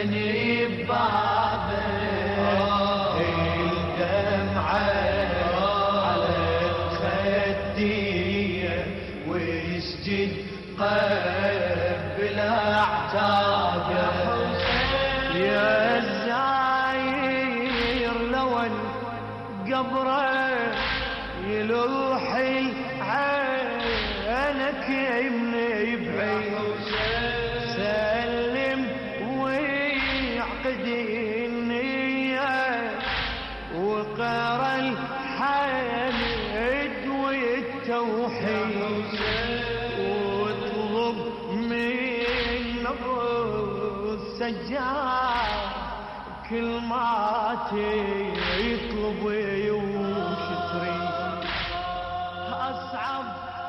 ببابه الدمعة على الخدية ويسجد قبل اعتابه يا الزاير لو القبره يلوحي عينك يمني بعيد سلم ويعقد النية وقرا الحمد والتوحيد واطلب من السجاد كل ما تطلب وشتري أصعب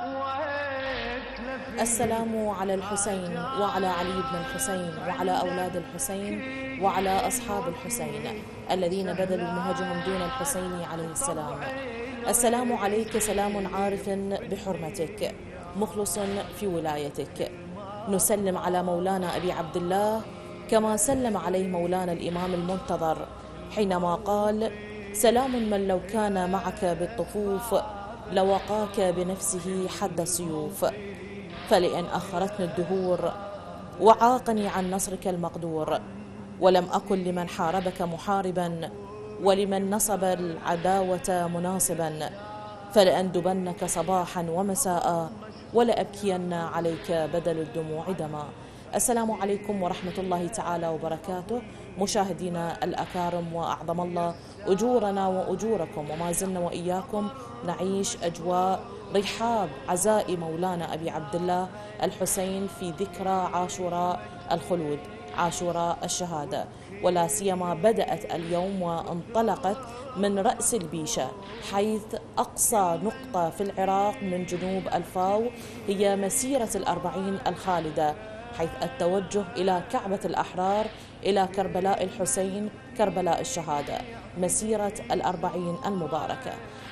وأكلف. السلام على الحسين وعلى علي بن الحسين وعلى أولاد الحسين وعلى أصحاب الحسين الذين بذلوا مهجهم دون الحسين عليه السلام. السلام عليك سلام عارف بحرمتك مخلص في ولايتك. نسلم على مولانا أبي عبد الله كما سلم عليه مولانا الإمام المنتظر حينما قال: سلام من لو كان معك بالطفوف لوقاك بنفسه حد السيوف، فلئن أخرتني الدهور وعاقني عن نصرك المقدور، ولم أكن لمن حاربك محاربا ولمن نصب العداوة مناصبا، فلأندبنك صباحا ومساء ولأبكين عليك بدل الدموع دما. السلام عليكم ورحمة الله تعالى وبركاته مشاهدينا الأكارم، وأعظم الله أجورنا وأجوركم، وما زلنا وإياكم نعيش أجواء رحاب عزاء مولانا أبي عبد الله الحسين في ذكرى عاشوراء الخلود، عاشوراء الشهادة، ولا سيما بدأت اليوم وانطلقت من رأس البيشة، حيث أقصى نقطة في العراق من جنوب الفاو هي مسيرة الأربعين الخالدة، حيث التوجه إلى كعبة الأحرار، إلى كربلاء الحسين، كربلاء الشهادة، مسيرة الأربعين المباركة.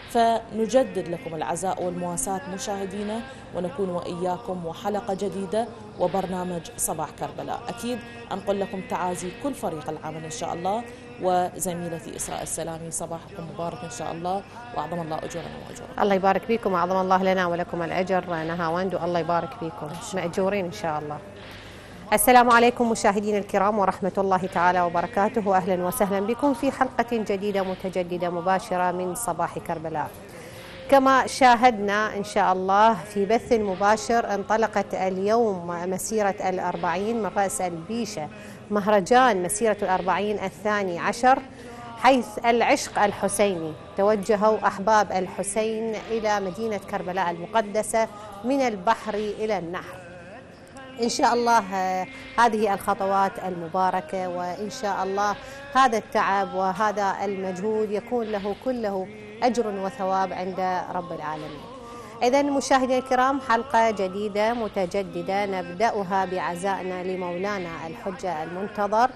فنجدد لكم العزاء والمواساة مشاهدينا، ونكون وإياكم وحلقة جديدة وبرنامج صباح كربلاء. أكيد أنقل لكم تعازي كل فريق العمل إن شاء الله، وزميلتي إسراء السلامي. صباحكم مبارك إن شاء الله، وأعظم الله أجورنا وأجوركم. الله يبارك فيكم، أعظم الله لنا ولكم الأجر نهاوند، والله يبارك فيكم مأجورين إن شاء الله. السلام عليكم مشاهدينا الكرام ورحمة الله تعالى وبركاته، وأهلا وسهلا بكم في حلقة جديدة متجددة مباشرة من صباح كربلاء. كما شاهدنا إن شاء الله في بث مباشر، انطلقت اليوم مسيرة الأربعين من رأس البيشة، مهرجان مسيرة الأربعين الثاني عشر، حيث العشق الحسيني توجهوا أحباب الحسين إلى مدينة كربلاء المقدسة من البحر إلى النهر. إن شاء الله هذه الخطوات المباركة، وإن شاء الله هذا التعب وهذا المجهود يكون له كله أجر وثواب عند رب العالمين. إذن مشاهدينا الكرام، حلقة جديدة متجددة نبدأها بعزائنا لمولانا الحجة المنتظر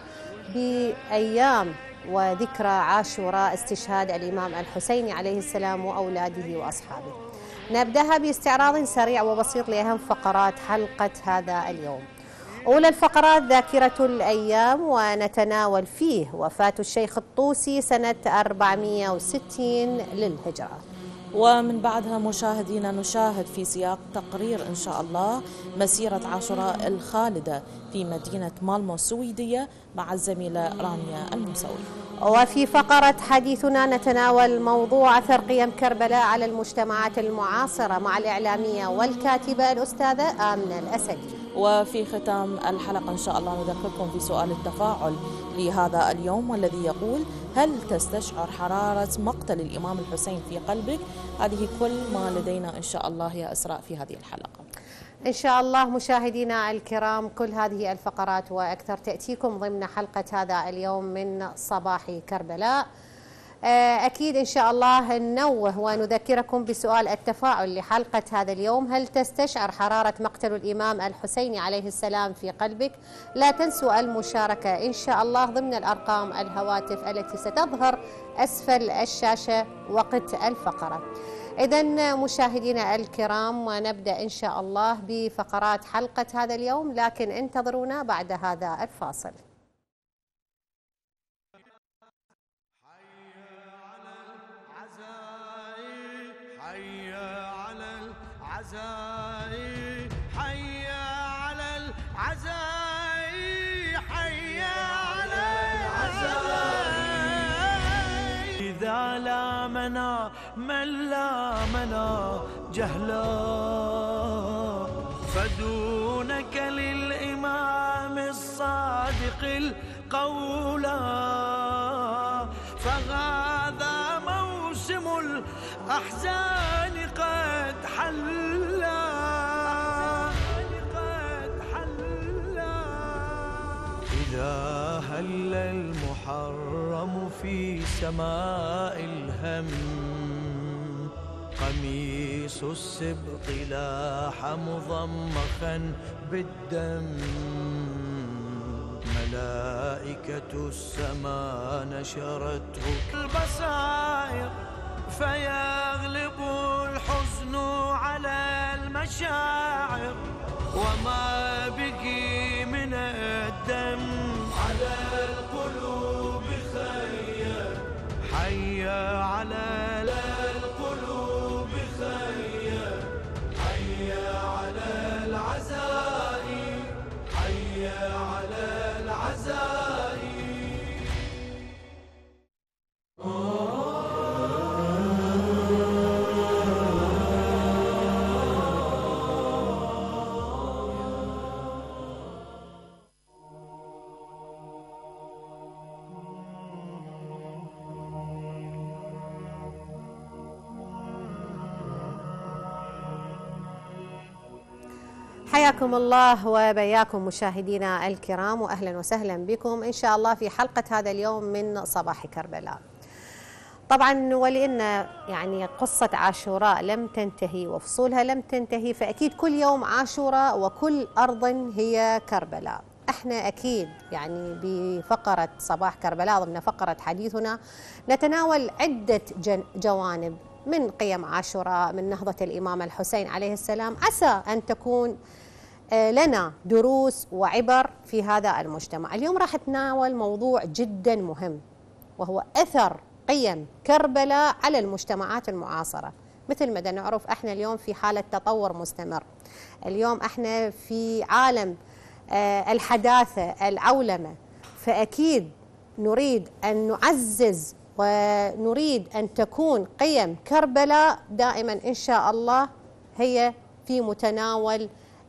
بأيام وذكرى عاشوراء استشهاد الإمام الحسين عليه السلام وأولاده وأصحابه. نبدأها باستعراض سريع وبسيط لأهم فقرات حلقة هذا اليوم. أولى الفقرات ذاكرة الأيام، ونتناول فيه وفاة الشيخ الطوسي سنة 460 للهجرة. ومن بعدها مشاهدينا نشاهد في سياق تقرير إن شاء الله مسيرة عاشوراء الخالدة في مدينة مالمو السويدية مع الزميلة رانيا الموسوي. وفي فقرة حديثنا نتناول موضوع أثر قيم كربلاء على المجتمعات المعاصرة مع الإعلامية والكاتبة الأستاذة آمنة الأسدي. وفي ختام الحلقة إن شاء الله نذكركم في سؤال التفاعل لهذا اليوم، والذي يقول: هل تستشعر حرارة مقتل الإمام الحسين في قلبك؟ هذه كل ما لدينا إن شاء الله يا إسراء في هذه الحلقة. إن شاء الله مشاهدينا الكرام، كل هذه الفقرات وأكثر تأتيكم ضمن حلقة هذا اليوم من صباح كربلاء. أكيد إن شاء الله ننوه ونذكركم بسؤال التفاعل لحلقة هذا اليوم: هل تستشعر حرارة مقتل الإمام الحسين عليه السلام في قلبك؟ لا تنسوا المشاركة إن شاء الله ضمن الأرقام الهواتف التي ستظهر أسفل الشاشة وقت الفقرة. إذن مشاهدينا الكرام، ونبدأ إن شاء الله بفقرات حلقة هذا اليوم، لكن انتظرونا بعد هذا الفاصل. العزاء حي على العزاء حي على العزاء إذا لامنا من لامنا جهلا فدونك للإمام الصادق القولا فهذا موسم الأحزان قد حلا إذا هل المحرم في سماء الهم قميص السبط لاح مضمخا بالدم ملائكة السماء نشرته البصائر فيغلب الحزن على المشاعر وما بقي من الدم على القلوب خير حي على القلوب خير حي على العزاء حي على العزاء حياكم الله وبياكم مشاهدينا الكرام، وأهلا وسهلا بكم إن شاء الله في حلقة هذا اليوم من صباح كربلاء. طبعا ولأن يعني قصة عاشوراء لم تنتهي وفصولها لم تنتهي، فأكيد كل يوم عاشوراء وكل أرض هي كربلاء. احنا أكيد يعني بفقرة صباح كربلاء ضمن فقرة حديثنا نتناول عدة جوانب من قيم عاشوراء، من نهضة الإمام الحسين عليه السلام، عسى أن تكون لنا دروس وعبر في هذا المجتمع. اليوم راح نتناول موضوع جدا مهم، وهو أثر قيم كربلاء على المجتمعات المعاصرة. مثل ما نعرف احنا اليوم في حالة تطور مستمر، اليوم احنا في عالم الحداثة العولمة، فأكيد نريد أن نعزز ونريد أن تكون قيم كربلاء دائما إن شاء الله هي في متناول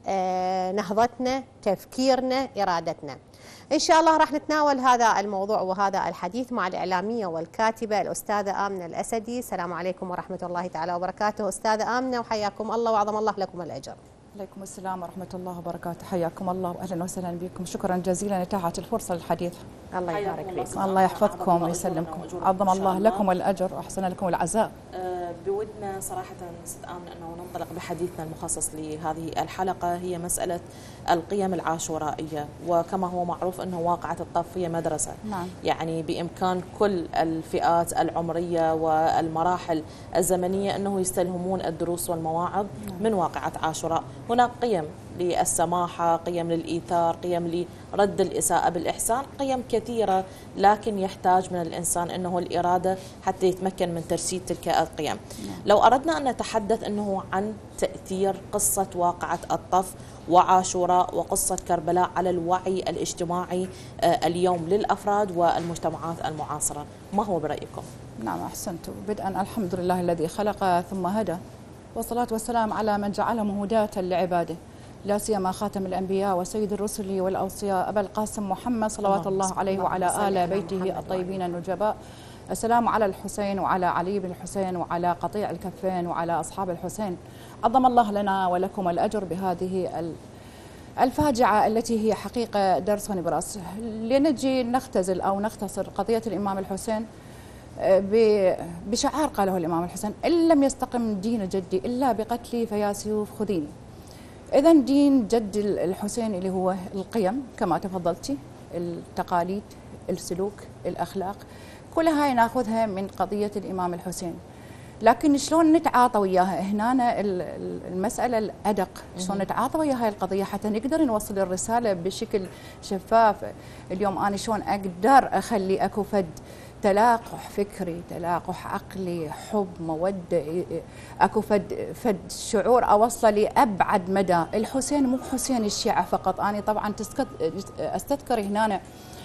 نهضتنا، تفكيرنا، إرادتنا. إن شاء الله راح نتناول هذا الموضوع وهذا الحديث مع الإعلامية والكاتبة الأستاذة آمنة الأسدي. السلام عليكم ورحمة الله تعالى وبركاته. أستاذة آمنة وحياكم الله وعظم الله لكم الأجر. عليكم السلام ورحمة الله وبركاته، حياكم الله وأهلا وسهلا بكم. شكرا جزيلا لإتاحة الفرصة للحديث. الله يبارك فيكم. الله يحفظكم ويسلمكم، عظم الله لكم الأجر وأحسن لكم العزاء. بودنا صراحة ست آمنة أنه ننطلق بحديثنا المخصص لهذه الحلقة، هي مسألة القيم العاشورائية. وكما هو معروف أنه واقعة الطف هي مدرسة، نعم. يعني بإمكان كل الفئات العمرية والمراحل الزمنية أنه يستلهمون الدروس والمواعظ من واقعة عاشوراء. هناك قيم للسماحة، قيم للإيثار، قيم لرد الإساءة بالإحسان، قيم كثيرة، لكن يحتاج من الإنسان أنه الإرادة حتى يتمكن من ترسيد تلك القيم. لو أردنا أن نتحدث أنه عن تأثير قصة واقعة الطف وعاشوراء وقصة كربلاء على الوعي الاجتماعي اليوم للأفراد والمجتمعات المعاصرة، ما هو برأيكم؟ نعم أحسنتم. بدءا الحمد لله الذي خلق ثم هدى، والصلاة والسلام على من جعلهم هداة لعباده، لا سيما خاتم الأنبياء وسيد الرسل والأوصياء أبا القاسم محمد صلوات الله عليه وعلى آل بيته الطيبين النجباء. السلام على الحسين وعلى علي بن الحسين وعلى قطيع الكفين وعلى أصحاب الحسين. عظم الله لنا ولكم الأجر بهذه الفاجعة التي هي حقيقة درس ونبراس. لنجي نختزل أو نختصر قضية الإمام الحسين بشعار قاله الإمام الحسين: إن لم يستقم دين جدي إلا بقتلي فيا سيوف خذيني. إذا دين جد الحسين اللي هو القيم كما تفضلتي، التقاليد، السلوك، الأخلاق، كلها هاي ناخذها من قضية الإمام الحسين. لكن شلون نتعاطى وياها هنا المسألة الأدق، شلون نتعاطى ويا هاي القضية حتى نقدر نوصل الرسالة بشكل شفاف. اليوم أنا شلون أقدر أخلي أكو فد تلاقح فكري، تلاقح عقلي، حب، موده، اكو فد شعور اوصله لابعد مدى. الحسين مو حسين الشيعه فقط. انا طبعا استذكر هنا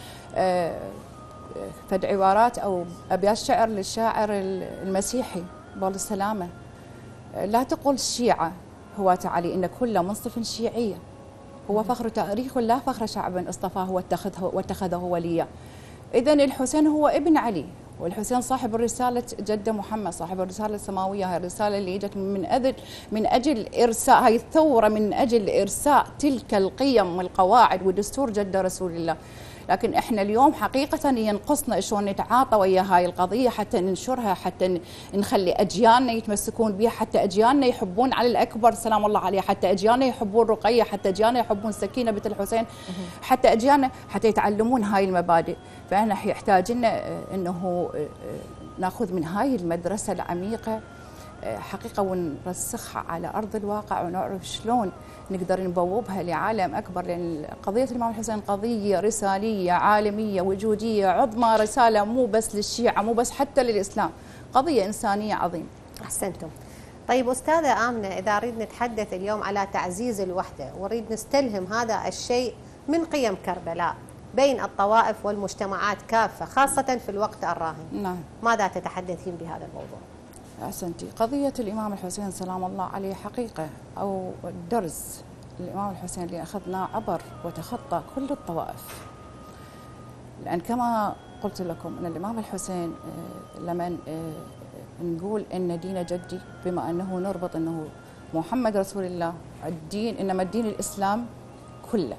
فد عبارات او ابيات شعر للشاعر المسيحي بول السلامه: لا تقل الشيعه هو علي ان كل منصف شيعيه، هو فخر تاريخ لا فخر شعب اصطفاه واتخذه وليا. إذا الحسين هو ابن علي، والحسين صاحب الرسالة جده محمد، صاحب الرسالة السماوية. هاي الرسالة اللي اجت من أجل إرساء هاي الثورة، من أجل إرساء تلك القيم والقواعد ودستور جده رسول الله. لكن احنا اليوم حقيقة ينقصنا شلون نتعاطى ويا هاي القضية حتى ننشرها، حتى نخلي أجيالنا يتمسكون بها، حتى أجيالنا يحبون علي الأكبر سلام الله عليه، حتى أجيالنا يحبون رقية، حتى أجيالنا يحبون سكينة بنت الحسين، حتى أجيالنا حتى يتعلمون هاي المبادئ. فاحنا يحتاج لنا انه ناخذ من هاي المدرسة العميقة حقيقة ونرسخها على أرض الواقع، ونعرف شلون نقدر نبوبها لعالم أكبر. لأن قضية الإمام الحسين قضية رسالية عالمية وجودية عظمى، رسالة مو بس للشيعة، مو بس حتى للإسلام، قضية إنسانية عظيمة. أحسنتم. طيب أستاذة آمنة، إذا أريد نتحدث اليوم على تعزيز الوحدة ونريد نستلهم هذا الشيء من قيم كربلاء بين الطوائف والمجتمعات كافة، خاصة في الوقت الراهن، نعم، ماذا تتحدثين بهذا الموضوع؟ أحسنتي. قضية الإمام الحسين سلام الله عليه حقيقة أو درس الإمام الحسين اللي أخذناه عبر وتخطى كل الطوائف. لأن كما قلت لكم أن الإمام الحسين لما نقول أن دين جدي، بما أنه نربط أنه محمد رسول الله الدين، إنما الدين الإسلام كله.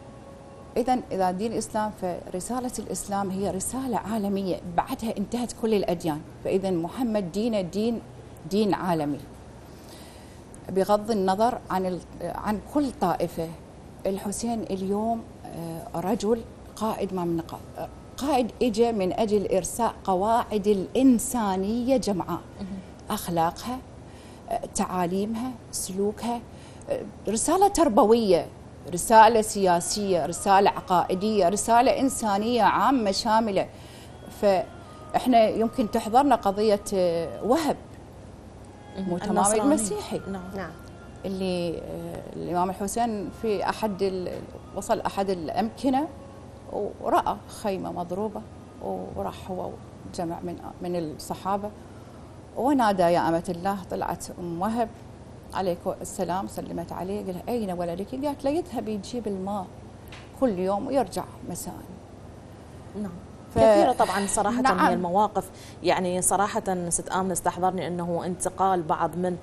إذا دين الإسلام فرسالة الإسلام هي رسالة عالمية بعدها انتهت كل الأديان. فإذا محمد دينه دين عالمي بغض النظر عن كل طائفة. الحسين اليوم رجل قائد، ما من قائد اجى من أجل إرساء قواعد الإنسانية جمعاء، أخلاقها، تعاليمها، سلوكها، رسالة تربوية، رسالة سياسية، رسالة عقائدية، رسالة إنسانية عامة شاملة. فإحنا يمكن تحضرنا قضية وهب متمام المسيحي، نعم، اللي الإمام الحسين في وصل أحد الأمكنة ورأى خيمة مضروبة، وراح هو جمع من الصحابة ونادى: يا أمة الله. طلعت أم وهب عليكم السلام، سلمت عليه، قال: أين ولدك؟ قالت له: يذهب يجيب الماء كل يوم ويرجع مساء. نعم. كثيرة طبعا صراحة. نعم. هي المواقف يعني صراحة ست آمنة استحضرني أنه انتقال بعض من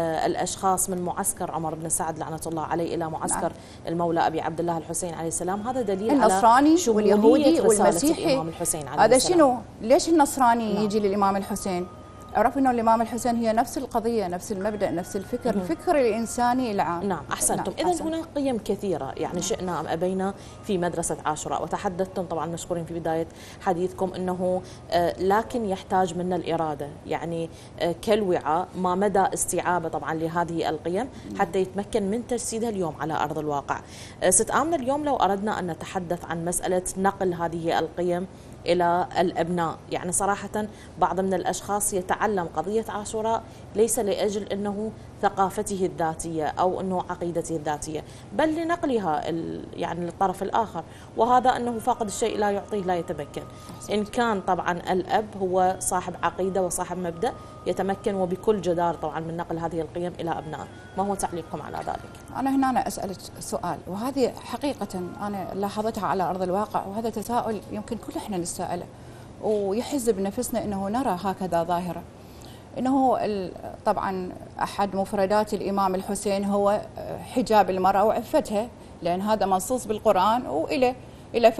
الأشخاص من معسكر عمر بن سعد لعنة الله عليه إلى معسكر نعم. المولى أبي عبد الله الحسين عليه السلام. هذا دليل النصراني على واليهودي والمسيحي. الإمام الحسين عليه هذا السلام. شنو؟ ليش النصراني نعم. يجي للإمام الحسين؟ عرف انه الامام الحسين هي نفس القضيه، نفس المبدا، نفس الفكر، الفكر الانساني العام. نعم، احسنتم. نعم. اذا هناك قيم كثيره يعني شئنا ام ابينا في مدرسه عاشوراء، وتحدثتم طبعا مشكورين في بدايه حديثكم انه لكن يحتاج منا الاراده، يعني كالوعاء ما مدى استيعابه طبعا لهذه القيم حتى يتمكن من تجسيدها اليوم على ارض الواقع. ست آمنة، اليوم لو اردنا ان نتحدث عن مساله نقل هذه القيم إلى الأبناء، يعني صراحة بعض من الأشخاص يتعلم قضية عاشوراء ليس لأجل أنه ثقافته الذاتية أو أنه عقيدته الذاتية، بل لنقلها يعني للطرف الآخر، وهذا أنه فاقد الشيء لا يعطيه لا يتمكن. إن كان طبعا الأب هو صاحب عقيدة وصاحب مبدأ يتمكن وبكل جدار طبعا من نقل هذه القيم إلى أبنائه. ما هو تعليقكم على ذلك؟ أنا هنا أسألك سؤال، وهذه حقيقة أنا لاحظتها على أرض الواقع، وهذا تساؤل يمكن كل إحنا نسأله ويحز بنفسنا أنه نرى هكذا ظاهرة، أنه طبعا أحد مفردات الإمام الحسين هو حجاب المرأة وعفتها، لأن هذا منصوص بالقرآن، وإلى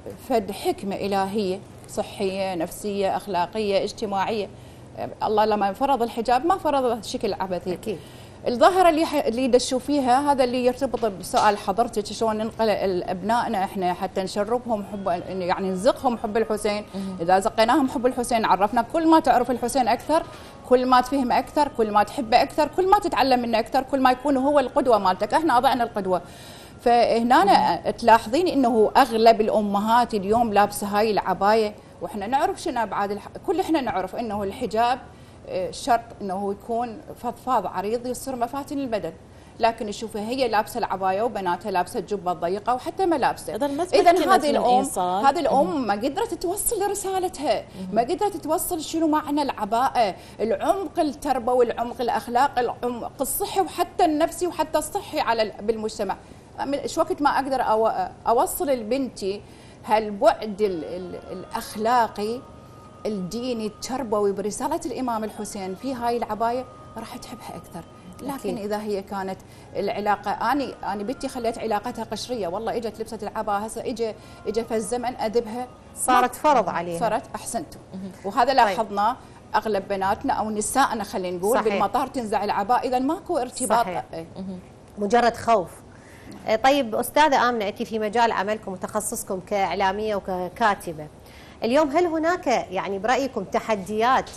فد حكمة إلهية صحية نفسية أخلاقية اجتماعية. الله لما فرض الحجاب ما فرض شكل عبثي. أكيد. الظاهرة اللي دشوا فيها هذا اللي يرتبط بسؤال حضرتك، شلون ننقل أبنائنا إحنا حتى نشربهم حب، يعني نزقهم حب الحسين. إذا زقيناهم حب الحسين، عرفنا كل ما تعرف الحسين أكثر، كل ما تفهم أكثر، كل ما تحبه أكثر، كل ما تتعلم منه أكثر، كل ما يكون هو القدوة مالتك. إحنا أضعنا القدوة. فهنا تلاحظين إنه أغلب الأمهات اليوم لابسة هاي العباية واحنا نعرف شنو ابعاد كل احنا نعرف انه الحجاب شرط انه يكون فضفاض عريض يصير مفاتن البدن، لكن شوفي هي لابسه العبايه وبناتها لابسه الجبه الضيقه وحتى ملابسه. اذا هذه الام ما قدرت توصل رسالتها، ما قدرت توصل شنو معنى العباءه، العمق التربوي، العمق الاخلاقي، العمق الصحي وحتى النفسي وحتى الصحي على بالمجتمع. ايش وقت ما اقدر اوصل لبنتي هالبعد الاخلاقي الديني التربوي برساله الامام الحسين في هاي العبايه راح تحبها اكثر. لكن أكيد. اذا هي كانت العلاقه اني بنتي خليت علاقتها قشريه، والله اجت لبست العباءه، هسه اجى في الزمن اذبها صارت فرض عليها، صارت احسنتوا. وهذا لاحظناه اغلب بناتنا او نسائنا خلينا نقول صحيح. بالمطار تنزع العباءه، اذا ماكو ارتباط مجرد خوف. طيب استاذه امنه، انت في مجال عملكم وتخصصكم كاعلاميه وككاتبه، اليوم هل هناك يعني برايكم تحديات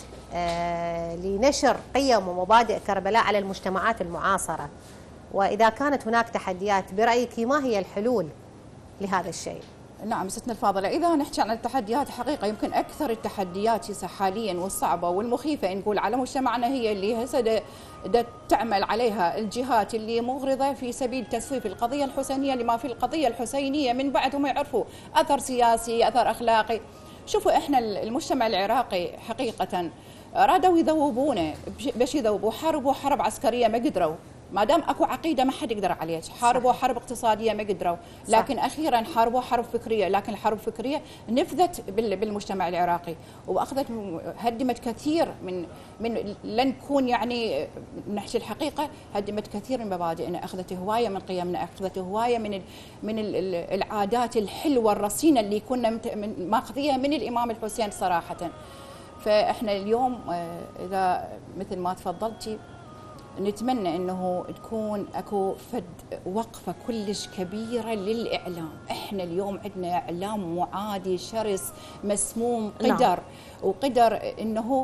لنشر قيم ومبادئ كربلاء على المجتمعات المعاصرة؟ وإذا كانت هناك تحديات برأيك ما هي الحلول لهذا الشيء؟ نعم ستنا الفاضلة، إذا نحكي عن التحديات حقيقة يمكن أكثر التحديات حاليا والصعبة والمخيفة نقول على مجتمعنا هي اللي هسه تعمل عليها الجهات اللي مغرضة في سبيل تسويف القضية الحسينية، لما في القضية الحسينية من بعد هم يعرفوا أثر سياسي أثر أخلاقي. شوفوا إحنا المجتمع العراقي حقيقة رادوا يذوبونه، باش يذوبوا؟ حاربوا حرب عسكريه ما قدروا، ما دام اكو عقيده ما حد يقدر عليها، حاربوا حرب اقتصاديه ما قدروا، لكن اخيرا حاربوا حرب فكريه، لكن الحرب الفكريه نفذت بالمجتمع العراقي واخذت هدمت كثير من لن نكون يعني نحكي الحقيقه، هدمت كثير من مبادئنا، اخذت هوايه من قيمنا، اخذت هوايه من العادات الحلوه الرصينه اللي كنا ماخذيها من الامام الحسين صراحه. فاحنا اليوم اذا مثل ما تفضلتي نتمنى انه تكون اكو وقفه كلش كبيره للاعلام. احنا اليوم عندنا اعلام معادي شرس مسموم قدر وقدر انه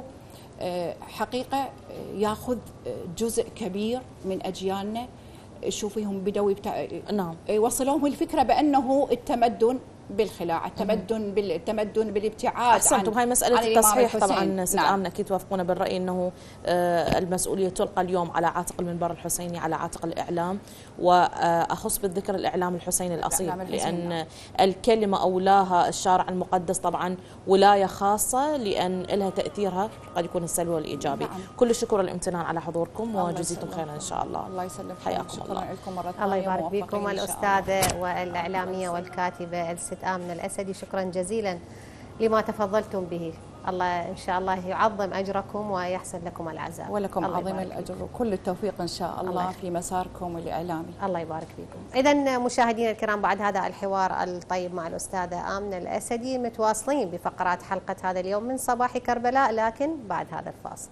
حقيقه ياخذ جزء كبير من اجيالنا. شوفيهم بدوا يوصلوهم الفكره بانه التمدن بالخلاع، التمدن بالابتعاد. احسنتم، هاي مساله التصحيح طبعا ست امنه اكيد توافقونا بالراي انه المسؤوليه تلقى اليوم على عاتق المنبر الحسيني، على عاتق الاعلام، واخص بالذكر الاعلام الحسيني الاصيل، لان الكلمه اولاها الشارع المقدس طبعا ولايه خاصه لان لها تاثيرها قد يكون السلبي والايجابي. كل الشكر والامتنان على حضوركم وجزيتم خيرا ان شاء الله. الله يسلمك، حياكم الله. الله يبارك فيكم الاستاذه والاعلاميه والكاتبه الست آمنة الأسدي، شكرا جزيلا لما تفضلتم به. الله إن شاء الله يعظم أجركم ويحسن لكم العزاء. ولكم عظيم الأجر وكل التوفيق إن شاء الله في مساركم الإعلامي. الله يبارك فيكم. إذن مشاهدينا الكرام، بعد هذا الحوار الطيب مع الأستاذة آمنة الأسدي متواصلين بفقرات حلقة هذا اليوم من صباح كربلاء، لكن بعد هذا الفاصل.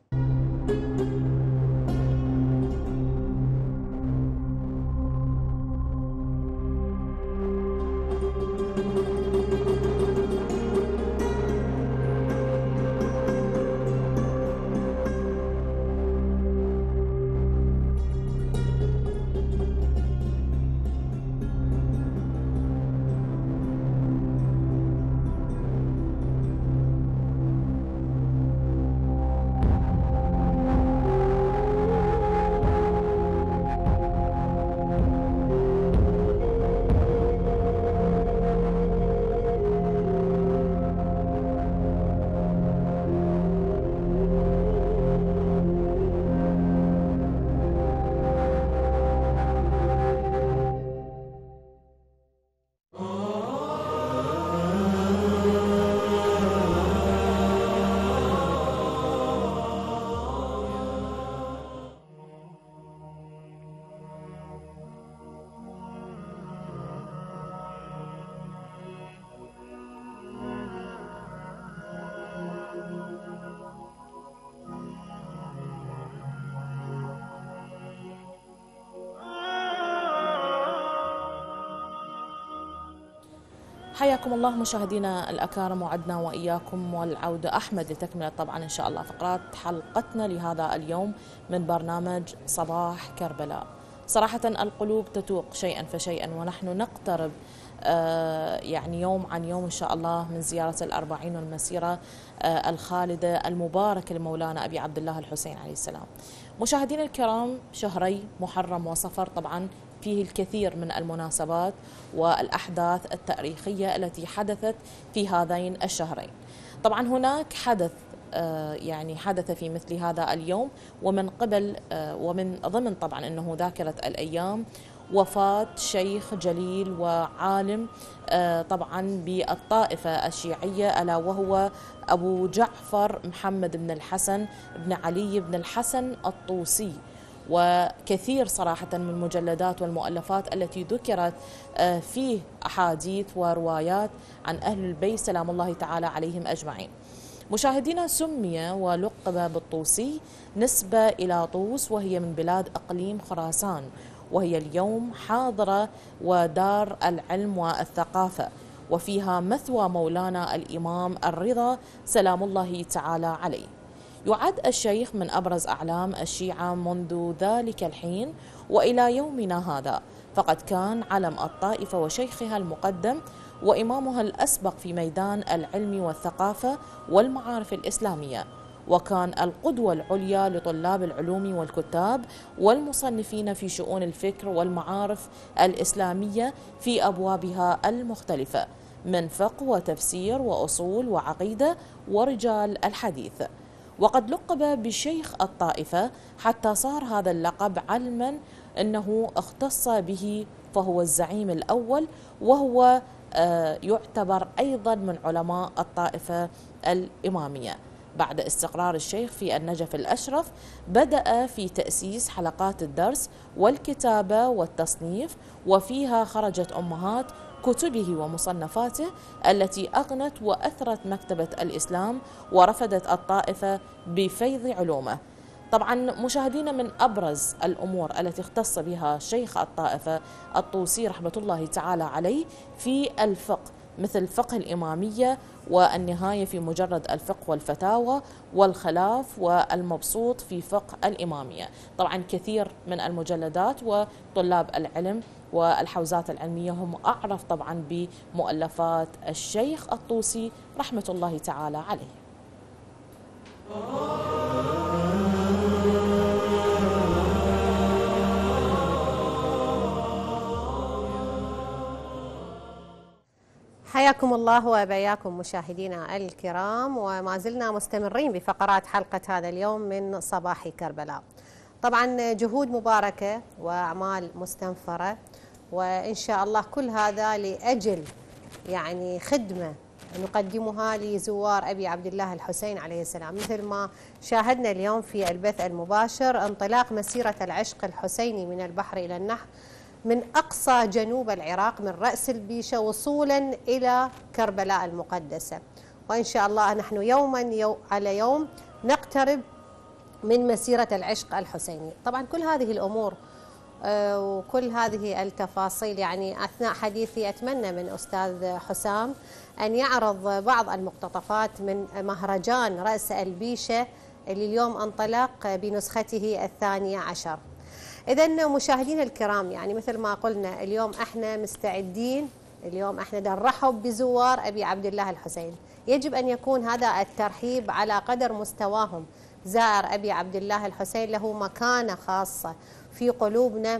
حياكم الله مشاهدينا الأكارم، وعدنا وإياكم والعودة أحمد لتكملة طبعا إن شاء الله فقرات حلقتنا لهذا اليوم من برنامج صباح كربلاء. صراحة القلوب تتوق شيئا فشيئا ونحن نقترب يعني يوم عن يوم إن شاء الله من زيارة الأربعين والمسيرة الخالدة المباركة لمولانا أبي عبد الله الحسين عليه السلام. مشاهدينا الكرام، شهري محرم وصفر طبعا فيه الكثير من المناسبات والأحداث التاريخية التي حدثت في هذين الشهرين. طبعا هناك حدث يعني حدث في مثل هذا اليوم، ومن قبل ومن ضمن طبعا أنه ذاكرة الأيام وفاة شيخ جليل وعالم طبعا بالطائفة الشيعية، ألا وهو أبو جعفر محمد بن الحسن بن علي بن الحسن الطوسي. وكثير صراحة من المجلدات والمؤلفات التي ذكرت فيه أحاديث وروايات عن أهل البيت سلام الله تعالى عليهم أجمعين. مشاهدينا، سمي ولقب بالطوسي نسبة إلى طوس، وهي من بلاد أقليم خراسان، وهي اليوم حاضرة ودار العلم والثقافة، وفيها مثوى مولانا الإمام الرضا سلام الله تعالى عليه. يعد الشيخ من أبرز أعلام الشيعة منذ ذلك الحين وإلى يومنا هذا، فقد كان علم الطائفة وشيخها المقدم وإمامها الأسبق في ميدان العلم والثقافة والمعارف الإسلامية، وكان القدوة العليا لطلاب العلوم والكتاب والمصنفين في شؤون الفكر والمعارف الإسلامية في أبوابها المختلفة من فقه وتفسير وأصول وعقيدة ورجال الحديث. وقد لقب بشيخ الطائفة حتى صار هذا اللقب علما أنه اختص به، فهو الزعيم الأول، وهو يعتبر أيضا من علماء الطائفة الإمامية. بعد استقرار الشيخ في النجف الأشرف بدأ في تأسيس حلقات الدرس والكتابة والتصنيف، وفيها خرجت أمهات كتبه ومصنفاته التي أغنت وأثرت مكتبة الإسلام ورفدت الطائفة بفيض علومه. طبعا مشاهدينا، من أبرز الأمور التي اختص بها شيخ الطائفة الطوسي رحمة الله تعالى عليه في الفقه، مثل فقه الإمامية والنهاية في مجرد الفقه والفتاوى والخلاف والمبسوط في فقه الإمامية. طبعا كثير من المجلدات وطلاب العلم والحوزات العلمية هم أعرف طبعا بمؤلفات الشيخ الطوسي رحمة الله تعالى عليه. حياكم الله وبياكم مشاهدينا الكرام، وما زلنا مستمرين بفقرات حلقة هذا اليوم من صباح كربلاء. طبعا جهود مباركة وأعمال مستنفرة، وإن شاء الله كل هذا لأجل يعني خدمة نقدمها لزوار أبي عبد الله الحسين عليه السلام، مثل ما شاهدنا اليوم في البث المباشر انطلاق مسيرة العشق الحسيني من البحر إلى النهر، من أقصى جنوب العراق من رأس البيشة وصولا إلى كربلاء المقدسة. وإن شاء الله نحن يوما على يوم نقترب من مسيرة العشق الحسيني. طبعا كل هذه الأمور وكل هذه التفاصيل يعني أثناء حديثي أتمنى من أستاذ حسام أن يعرض بعض المقتطفات من مهرجان رأس البيشة اللي اليوم انطلق بنسخته 12. إذن مشاهدينا الكرام، يعني مثل ما قلنا اليوم احنا مستعدين، اليوم احنا نرحب بزوار أبي عبد الله الحسين. يجب أن يكون هذا الترحيب على قدر مستواهم. زائر أبي عبد الله الحسين له مكانة خاصة في قلوبنا،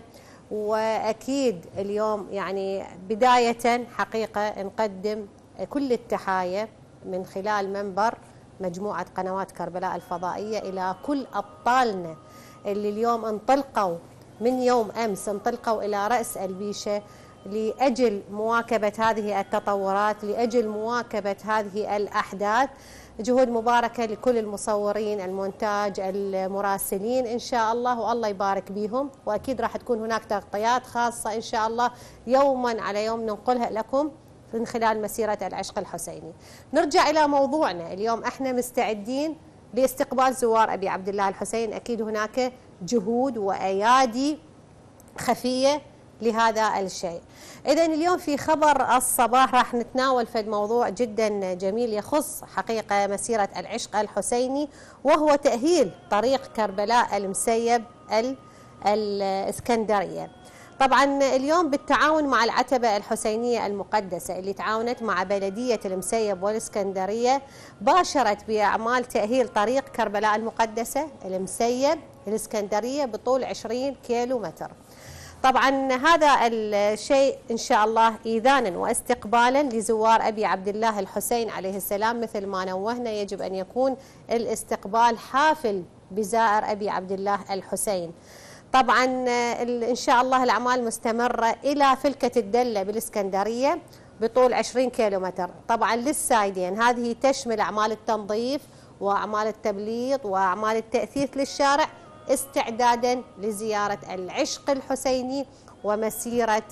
وأكيد اليوم يعني بداية حقيقة نقدم كل التحايا من خلال منبر مجموعة قنوات كربلاء الفضائية إلى كل أبطالنا اللي اليوم انطلقوا من يوم أمس، انطلقوا إلى رأس البيشة لأجل مواكبة هذه التطورات، لأجل مواكبة هذه الأحداث. جهود مباركة لكل المصورين، المونتاج، المراسلين إن شاء الله، والله يبارك بيهم. وأكيد راح تكون هناك تغطيات خاصة إن شاء الله يوما على يوم ننقلها لكم من خلال مسيرة العشق الحسيني. نرجع إلى موضوعنا. اليوم احنا مستعدين لاستقبال زوار أبي عبد الله الحسين. أكيد هناك جهود وأيادي خفية لهذا الشيء. إذن اليوم في خبر الصباح راح نتناول في موضوع جدا جميل يخص حقيقة مسيرة العشق الحسيني، وهو تأهيل طريق كربلاء المسيب الإسكندرية. طبعا اليوم بالتعاون مع العتبة الحسينية المقدسة اللي تعاونت مع بلدية المسيب والإسكندرية، باشرت بأعمال تأهيل طريق كربلاء المقدسة المسيب الإسكندرية بطول 20 كيلو متر. طبعا هذا الشيء إن شاء الله إيذانا واستقبالا لزوار أبي عبد الله الحسين عليه السلام. مثل ما نوهنا يجب أن يكون الاستقبال حافل بزائر أبي عبد الله الحسين. طبعا إن شاء الله الأعمال مستمرة إلى فلكة الدلة بالإسكندرية بطول 20 كيلومتر. طبعا للسايدين، هذه تشمل أعمال التنظيف وأعمال التبليط وأعمال التأثيث للشارع استعدادا لزيارة العشق الحسيني ومسيرة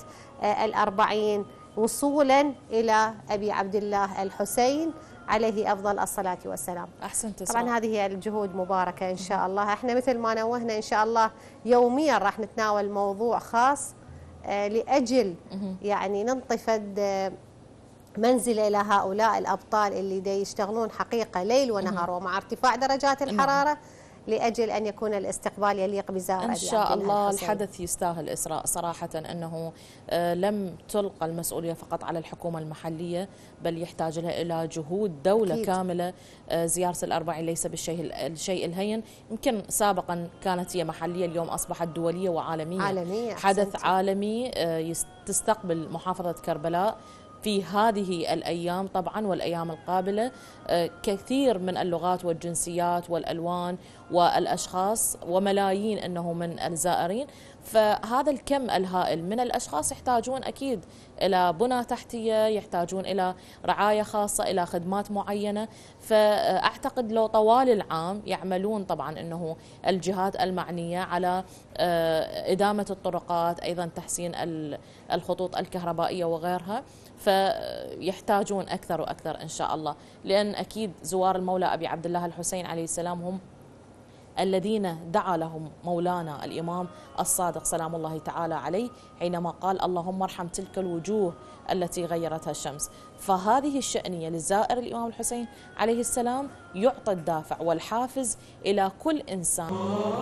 40 وصولا إلى أبي عبد الله الحسين عليه أفضل الصلاة والسلام. أحسنت. طبعا هذه هي الجهود مباركة إن شاء الله. احنا مثل ما نوهنا إن شاء الله يوميا راح نتناول موضوع خاص لأجل يعني ننطفد منزلة إلى هؤلاء الأبطال اللي دا يشتغلون حقيقة ليل ونهار ومع ارتفاع درجات الحرارة لأجل أن يكون الاستقبال يليق بزائر إن شاء الله. الحدث يستاهل إسراء صراحة، أنه لم تلقى المسؤولية فقط على الحكومة المحلية، بل يحتاج لها إلى جهود دولة أكيد. كاملة. زيارة الأربعين ليس الشيء الهين. يمكن سابقا كانت هي محلية، اليوم أصبحت دولية وعالمية. حدث عالمي تستقبل محافظة كربلاء في هذه الأيام طبعا والأيام القابلة كثير من اللغات والجنسيات والألوان والأشخاص وملايين أنه من الزائرين. فهذا الكم الهائل من الأشخاص يحتاجون أكيد إلى بنى تحتية، يحتاجون إلى رعاية خاصة، إلى خدمات معينة. فأعتقد لو طوال العام يعملون طبعا أنه الجهات المعنية على إدامة الطرقات، أيضا تحسين الخطوط الكهربائية وغيرها، فيحتاجون أكثر وأكثر إن شاء الله. لأن أكيد زوار المولى أبي عبد الله الحسين عليه السلام هم الذين دعا لهم مولانا الإمام الصادق سلام الله تعالى عليه حينما قال اللهم ارحم تلك الوجوه التي غيرتها الشمس. فهذه الشأنية للزائر الإمام الحسين عليه السلام يعطي الدافع والحافز إلى كل إنسان.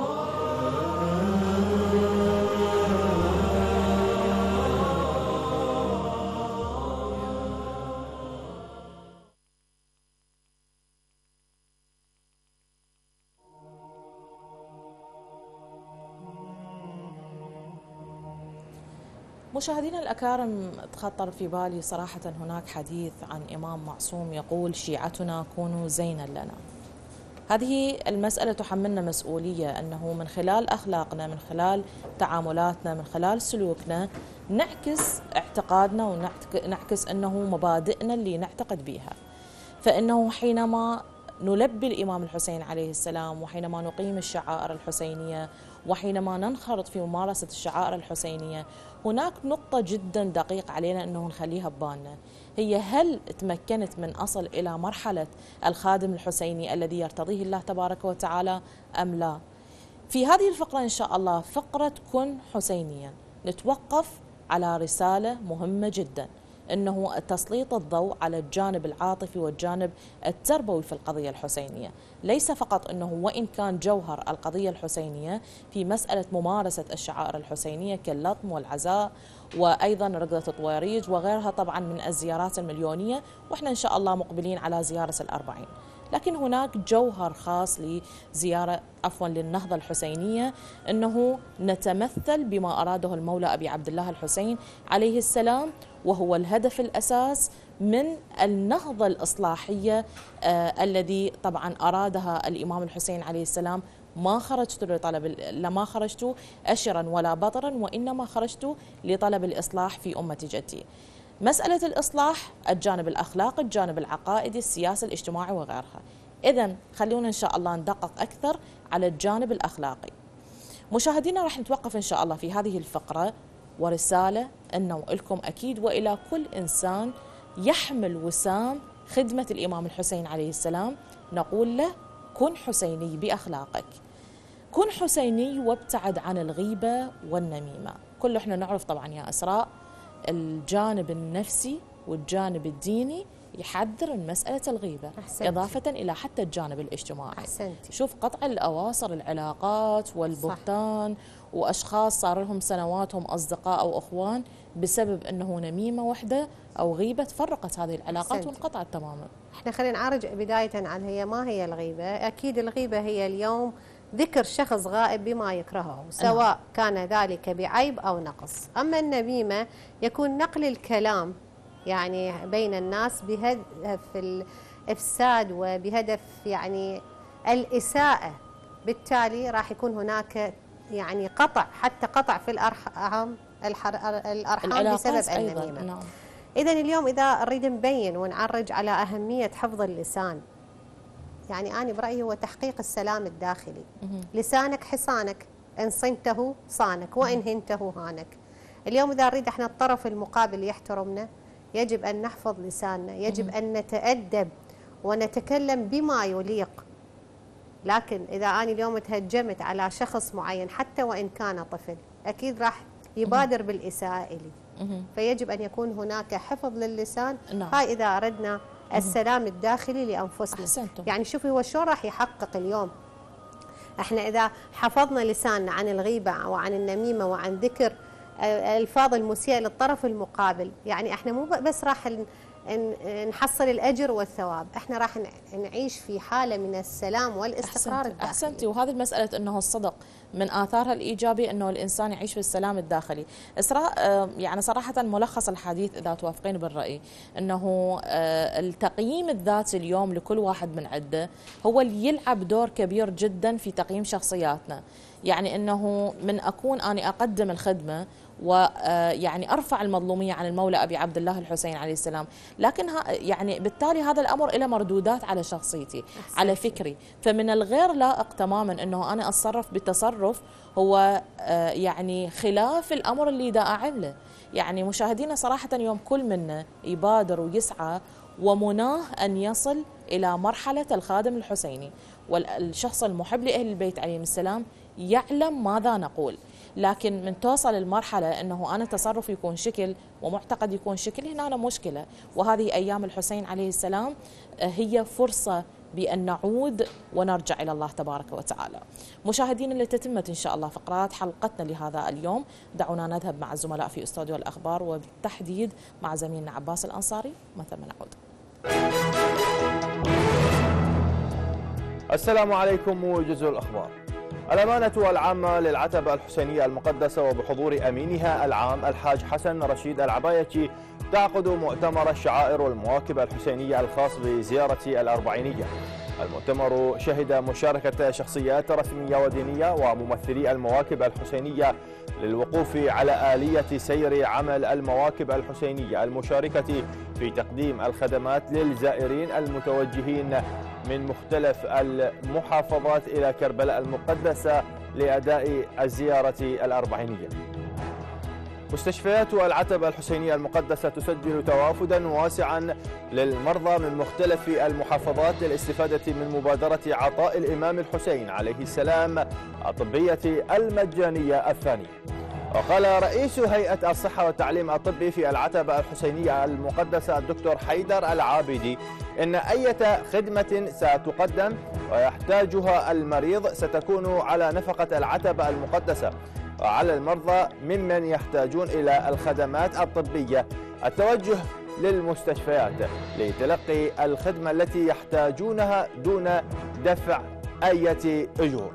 مشاهدينا الأكارم، تخطر في بالي صراحة هناك حديث عن إمام معصوم يقول شيعتنا كونوا زينا لنا. هذه المسألة تحملنا مسؤولية، أنه من خلال أخلاقنا، من خلال تعاملاتنا، من خلال سلوكنا نعكس اعتقادنا ونعكس أنه مبادئنا اللي نعتقد بها. فإنه حينما نلبي الإمام الحسين عليه السلام، وحينما نقيم الشعائر الحسينية، وحينما ننخرط في ممارسة الشعائر الحسينية، هناك نقطة جدا دقيقة علينا أنه نخليها ببالنا، هي هل تمكنت من أصل إلى مرحلة الخادم الحسيني الذي يرتضيه الله تبارك وتعالى أم لا؟ في هذه الفقرة إن شاء الله، فقرة كن حسينيا، نتوقف على رسالة مهمة جدا، أنه تسليط الضوء على الجانب العاطفي والجانب التربوي في القضية الحسينية. ليس فقط أنه وإن كان جوهر القضية الحسينية في مسألة ممارسة الشعائر الحسينية كاللطم والعزاء وأيضا رقدة الطويريج وغيرها طبعا من الزيارات المليونية، وإحنا إن شاء الله مقبلين على زيارة الأربعين، لكن هناك جوهر خاص لزيارة للنهضة الحسينية، أنه نتمثل بما أراده المولى أبي عبد الله الحسين عليه السلام، وهو الهدف الأساس من النهضة الإصلاحية الذي طبعا أرادها الإمام الحسين عليه السلام. ما خرجت أشرا ولا بطرا، وإنما خرجت لطلب الإصلاح في أمة جدي. مسألة الإصلاح، الجانب الأخلاقي، الجانب العقائدي، السياسي، الاجتماعي وغيرها. إذن خلونا إن شاء الله ندقق أكثر على الجانب الأخلاقي. مشاهدينا راح نتوقف إن شاء الله في هذه الفقرة ورسالة أنه لكم أكيد وإلى كل إنسان يحمل وسام خدمة الإمام الحسين عليه السلام، نقول له كن حسيني بأخلاقك، كن حسيني وابتعد عن الغيبة والنميمة. كل احنا نعرف طبعا يا إسراء الجانب النفسي والجانب الديني يحذر من مسألة الغيبة. أحسنتي. إضافة إلى حتى الجانب الاجتماعي. أحسنتي. شوف قطع الأواصر العلاقات والبهتان وأشخاص صار لهم سنوات هم أصدقاء أو أخوان بسبب أنه نميمة وحدة أو غيبة فرقت هذه العلاقات وانقطعت تماما. احنا خلينا نعرج بداية عن ما هي الغيبة. أكيد الغيبة هي اليوم ذكر شخص غائب بما يكرهه، سواء كان ذلك بعيب أو نقص. أما النميمة يكون نقل الكلام يعني بين الناس بهدف الإفساد وبهدف يعني الإساءة، بالتالي راح يكون هناك يعني قطع، حتى قطع في الأرحام بسبب النميمة. نعم. إذن اليوم إذا نريد نبين ونعرج على أهمية حفظ اللسان، يعني أنا برأيي هو تحقيق السلام الداخلي. لسانك حصانك، إن صنته صانك وإن هنته هانك. اليوم إذا نريد احنا الطرف المقابل يحترمنا، يجب أن نحفظ لساننا، يجب أن نتأدب ونتكلم بما يليق. لكن إذا أنا اليوم تهجمت على شخص معين حتى وإن كان طفل، أكيد راح يبادر بالإساءة إلي. فيجب أن يكون هناك حفظ للسان. هاي إذا أردنا السلام الداخلي لأنفسنا. أحسنتم. يعني شوفي هو شو راح يحقق اليوم. احنا إذا حفظنا لساننا عن الغيبة وعن النميمة وعن ذكر الألفاظ المسيئة للطرف المقابل، يعني احنا مو بس راح نحصل الأجر والثواب، احنا راح نعيش في حالة من السلام والاستقرار الداخلي. أحسنتي. وهذه المسألة أنه الصدق من آثارها الإيجابي أنه الإنسان يعيش في السلام الداخلي. إسراء، يعني صراحة ملخص الحديث إذا توافقين بالرأي أنه التقييم الذاتي اليوم لكل واحد من عده هو اللي يلعب دور كبير جدا في تقييم شخصياتنا. يعني أنه من أكون أنا أقدم الخدمة ويعني أرفع المظلومية عن المولى أبي عبد الله الحسين عليه السلام، لكن يعني بالتالي هذا الأمر له مردودات على شخصيتي، على فكري. فمن الغير لائق تماما أنه أنا أتصرف بتصرف هو يعني خلاف الأمر اللي دا أعمله. يعني مشاهدينا صراحة يوم كل منا يبادر ويسعى ومناه أن يصل إلى مرحلة الخادم الحسيني، والشخص المحب لأهل البيت عليهم السلام يعلم ماذا نقول. لكن من توصل المرحلة أنه أنا تصرف يكون شكل ومعتقد يكون شكل، هنا أنا مشكلة. وهذه أيام الحسين عليه السلام هي فرصة بأن نعود ونرجع إلى الله تبارك وتعالى. مشاهدينا، لتتمة إن شاء الله فقرات حلقتنا لهذا اليوم، دعونا نذهب مع الزملاء في استوديو الأخبار وبالتحديد مع زميلنا عباس الأنصاري. مثل ما نعود. السلام عليكم وجزء الأخبار. الأمانة العامة للعتبة الحسينية المقدسة وبحضور أمينها العام الحاج حسن رشيد العبايتي تعقد مؤتمر الشعائر والمواكب الحسينية الخاص بزيارة الأربعينية. المؤتمر شهد مشاركة شخصيات رسمية ودينية وممثلي المواكب الحسينية للوقوف على آلية سير عمل المواكب الحسينية المشاركة في تقديم الخدمات للزائرين المتوجهين من مختلف المحافظات إلى كربلاء المقدسة لأداء الزيارة الأربعينية. مستشفيات العتبة الحسينية المقدسة تسجل توافدا واسعا للمرضى من مختلف المحافظات للاستفادة من مبادرة عطاء الإمام الحسين عليه السلام الطبية المجانية الثانية. وقال رئيس هيئة الصحة والتعليم الطبي في العتبة الحسينية المقدسة الدكتور حيدر العابدي إن أي خدمة ستقدم ويحتاجها المريض ستكون على نفقة العتبة المقدسة، وعلى المرضى ممن يحتاجون إلى الخدمات الطبية التوجه للمستشفيات لتلقي الخدمة التي يحتاجونها دون دفع أي أجور.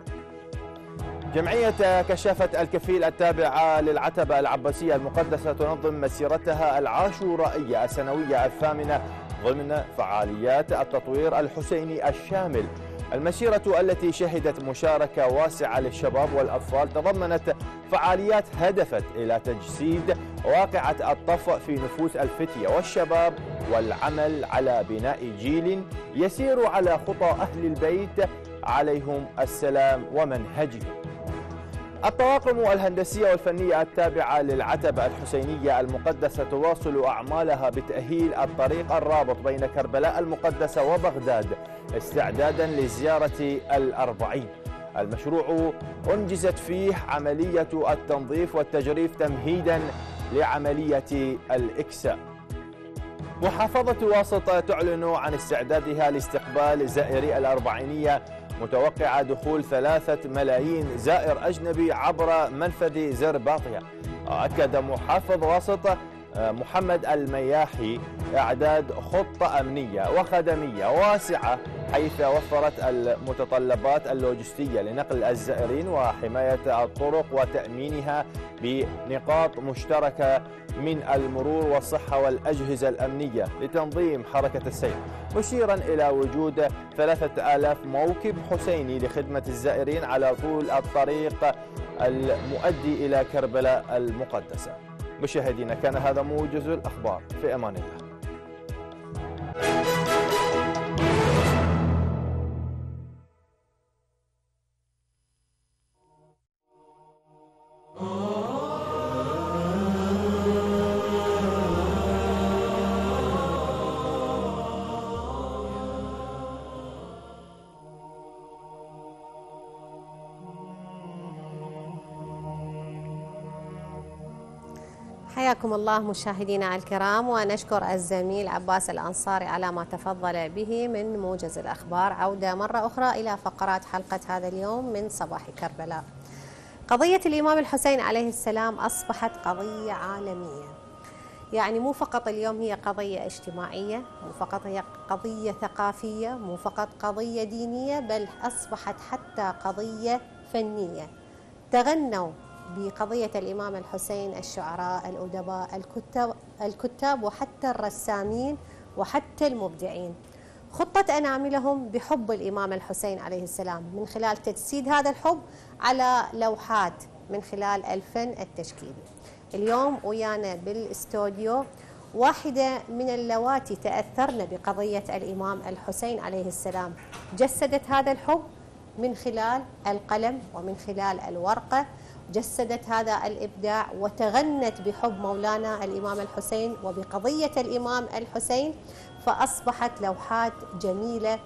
جمعية كشافة الكفيل التابعة للعتبة العباسية المقدسة تنظم مسيرتها العاشورائية السنوية الثامنة ضمن فعاليات التطوير الحسيني الشامل. المسيرة التي شهدت مشاركة واسعة للشباب والأطفال تضمنت فعاليات هدفت إلى تجسيد واقعة الطف في نفوس الفتية والشباب والعمل على بناء جيل يسير على خطى أهل البيت عليهم السلام ومنهجهم. الطواقم الهندسية والفنية التابعة للعتبة الحسينية المقدسة تواصل أعمالها بتأهيل الطريق الرابط بين كربلاء المقدسة وبغداد استعدادا لزيارة الأربعين. المشروع أنجزت فيه عملية التنظيف والتجريف تمهيدا لعملية الإكساء. محافظة واسط تعلن عن استعدادها لاستقبال زائري الأربعينية متوقع دخول 3 ملايين زائر أجنبي عبر منفذ زرباطيا. أكد محافظ واسط محمد المياحي إعداد خطة أمنية وخدمية واسعة حيث وفرت المتطلبات اللوجستية لنقل الزائرين وحماية الطرق وتأمينها بنقاط مشتركة من المرور والصحة والأجهزة الأمنية لتنظيم حركة السير، مشيرا إلى وجود 3000 موكب حسيني لخدمة الزائرين على طول الطريق المؤدي إلى كربلاء المقدسة. مشاهدينا، كان هذا موجز الأخبار، في أمان الله. حياكم الله مشاهدينا الكرام، ونشكر الزميل عباس الأنصاري على ما تفضل به من موجز الأخبار. عودة مرة أخرى إلى فقرات حلقة هذا اليوم من صباح كربلاء. قضية الإمام الحسين عليه السلام أصبحت قضية عالمية، يعني مو فقط اليوم هي قضية اجتماعية، مو فقط هي قضية ثقافية، مو فقط قضية دينية، بل أصبحت حتى قضية فنية. تغنوا بقضية الإمام الحسين الشعراء، الأدباء، الكتاب وحتى الرسامين وحتى المبدعين. خطت أناملهم بحب الإمام الحسين عليه السلام من خلال تجسيد هذا الحب على لوحات من خلال الفن التشكيلي. اليوم ويانا بالاستوديو واحدة من اللواتي تأثرن بقضية الإمام الحسين عليه السلام، جسدت هذا الحب من خلال القلم ومن خلال الورقة، جسدت هذا الإبداع وتغنت بحب مولانا الإمام الحسين وبقضية الإمام الحسين، فأصبحت لوحات جميلة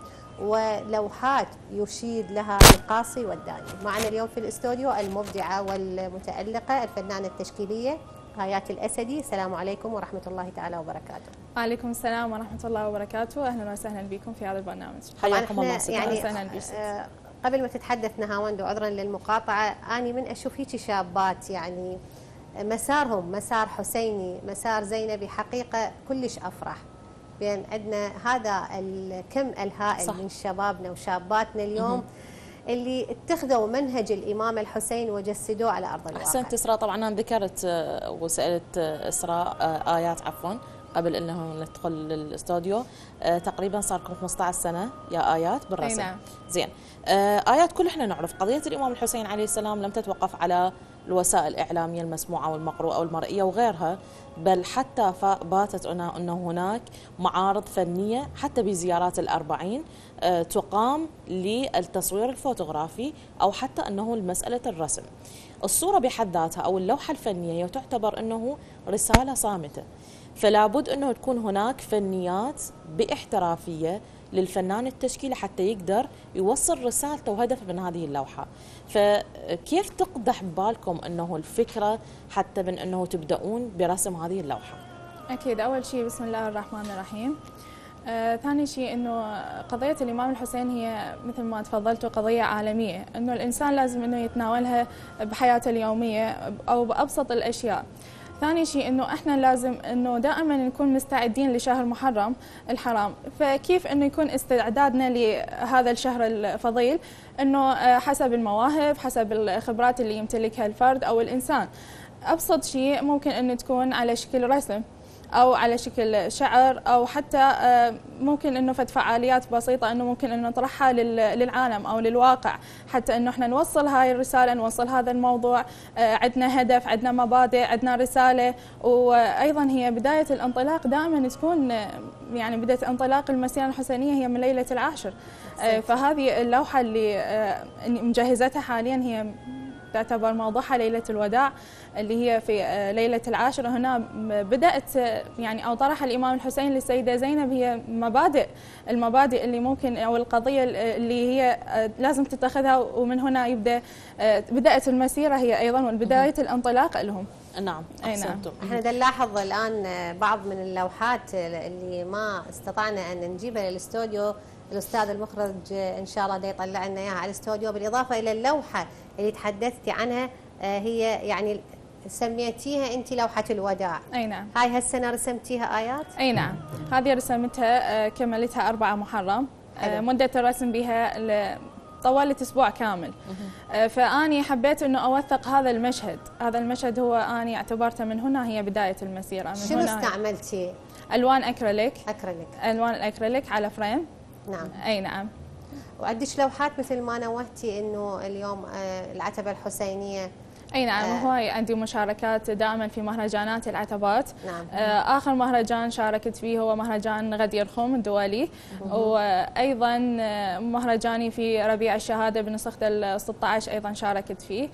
ولوحات يشيد لها القاصي والداني. معنا اليوم في الاستوديو المبدعة والمتألقة الفنانة التشكيلية آيات الأسدي. السلام عليكم ورحمة الله تعالى وبركاته. وعليكم السلام ورحمة الله وبركاته، أهلا وسهلا بكم في هذا البرنامج. حياكم الله. يعني قبل ما تتحدث نهاوند وعذرا للمقاطعة، أنا من أشوف هيك شابات يعني مسارهم مسار حسيني، مسار زينبي، حقيقة كلش أفرح بأن عندنا هذا الكم الهائل صح. من شبابنا وشاباتنا اليوم اللي اتخذوا منهج الإمام الحسين وجسدوه على أرض الواقع. أحسنت إسراء. طبعا أنا ذكرت وسألت إسراء آيات عفوا قبل أنه ندخل الاستوديو، تقريبا صار لكم 15 سنة يا آيات بالرسم. نعم. زين. آيات، كل احنا نعرف قضية الإمام الحسين عليه السلام لم تتوقف على الوسائل الإعلامية المسموعة والمقروءة والمرئية وغيرها، بل حتى باتت أنه هناك معارض فنية حتى بزيارات الأربعين تقام للتصوير الفوتوغرافي أو حتى أنه مسألة الرسم. الصورة بحد ذاتها أو اللوحة الفنية تعتبر أنه رسالة صامتة، فلا بد أنه تكون هناك فنيات باحترافية للفنان التشكيلي حتى يقدر يوصل رسالته وهدفه من هذه اللوحة. فكيف تقدح ببالكم أنه الفكرة حتى من أنه تبدأون برسم هذه اللوحة؟ أكيد، أول شيء بسم الله الرحمن الرحيم. ثاني شيء أنه قضية الإمام الحسين هي مثل ما تفضلتوا قضية عالمية، أنه الإنسان لازم أنه يتناولها بحياته اليومية أو بأبسط الأشياء. ثاني شيء انه احنا لازم انه دائما نكون مستعدين لشهر محرم الحرام، فكيف انه يكون استعدادنا لهذا الشهر الفضيل؟ انه حسب المواهب، حسب الخبرات اللي يمتلكها الفرد او الانسان. ابسط شيء ممكن انه تكون على شكل رسم او على شكل شعر، او حتى ممكن انه فد فعاليات بسيطه انه ممكن انه نطرحها للعالم او للواقع، حتى انه احنا نوصل هاي الرساله، نوصل هذا الموضوع. عندنا هدف، عندنا مبادئ، عندنا رساله. وايضا هي بدايه الانطلاق دائما تكون يعني بدايه انطلاق المسيره الحسينيه هي من ليله العاشر. فهذه اللوحه اللي مجهزتها حاليا هي تعتبر موضوعها ليلة الوداع اللي هي في ليلة العاشر. هنا بدأت يعني أو طرح الإمام الحسين للسيدة زينب هي المبادئ اللي ممكن أو القضية اللي هي لازم تتخذها، ومن هنا بدأت المسيرة هي أيضا وبداية الانطلاق لهم. نعم احسنتم. احنا دا نلاحظ الان بعض من اللوحات اللي ما استطعنا ان نجيبها للاستوديو، الاستاذ المخرج ان شاء الله دا يطلع لنا اياها على الاستوديو، بالاضافه الى اللوحه اللي تحدثتي عنها هي يعني سميتيها انت لوحه الوداع. اي نعم. هاي هالسنه رسمتيها ايات؟ اي نعم، هذه رسمتها كملتها 4 محرم. مده الرسم بها طولت اسبوع كامل. فاني حبيت انه اوثق هذا المشهد، هذا المشهد هو اني اعتبرته من هنا هي بدايه المسيره. من شنو هنا استعملتي؟ الوان اكريليك. الوان الاكريليك على فريم. نعم. اي نعم. وعندك لوحات مثل ما نوهتي انه اليوم العتبه الحسينيه. اي نعم. هواي عندي مشاركات دائما في مهرجانات العتبات. نعم. اخر مهرجان شاركت فيه هو مهرجان غدير خم الدولي، وايضا مهرجاني في ربيع الشهاده بنسخه ال 16 ايضا شاركت فيه.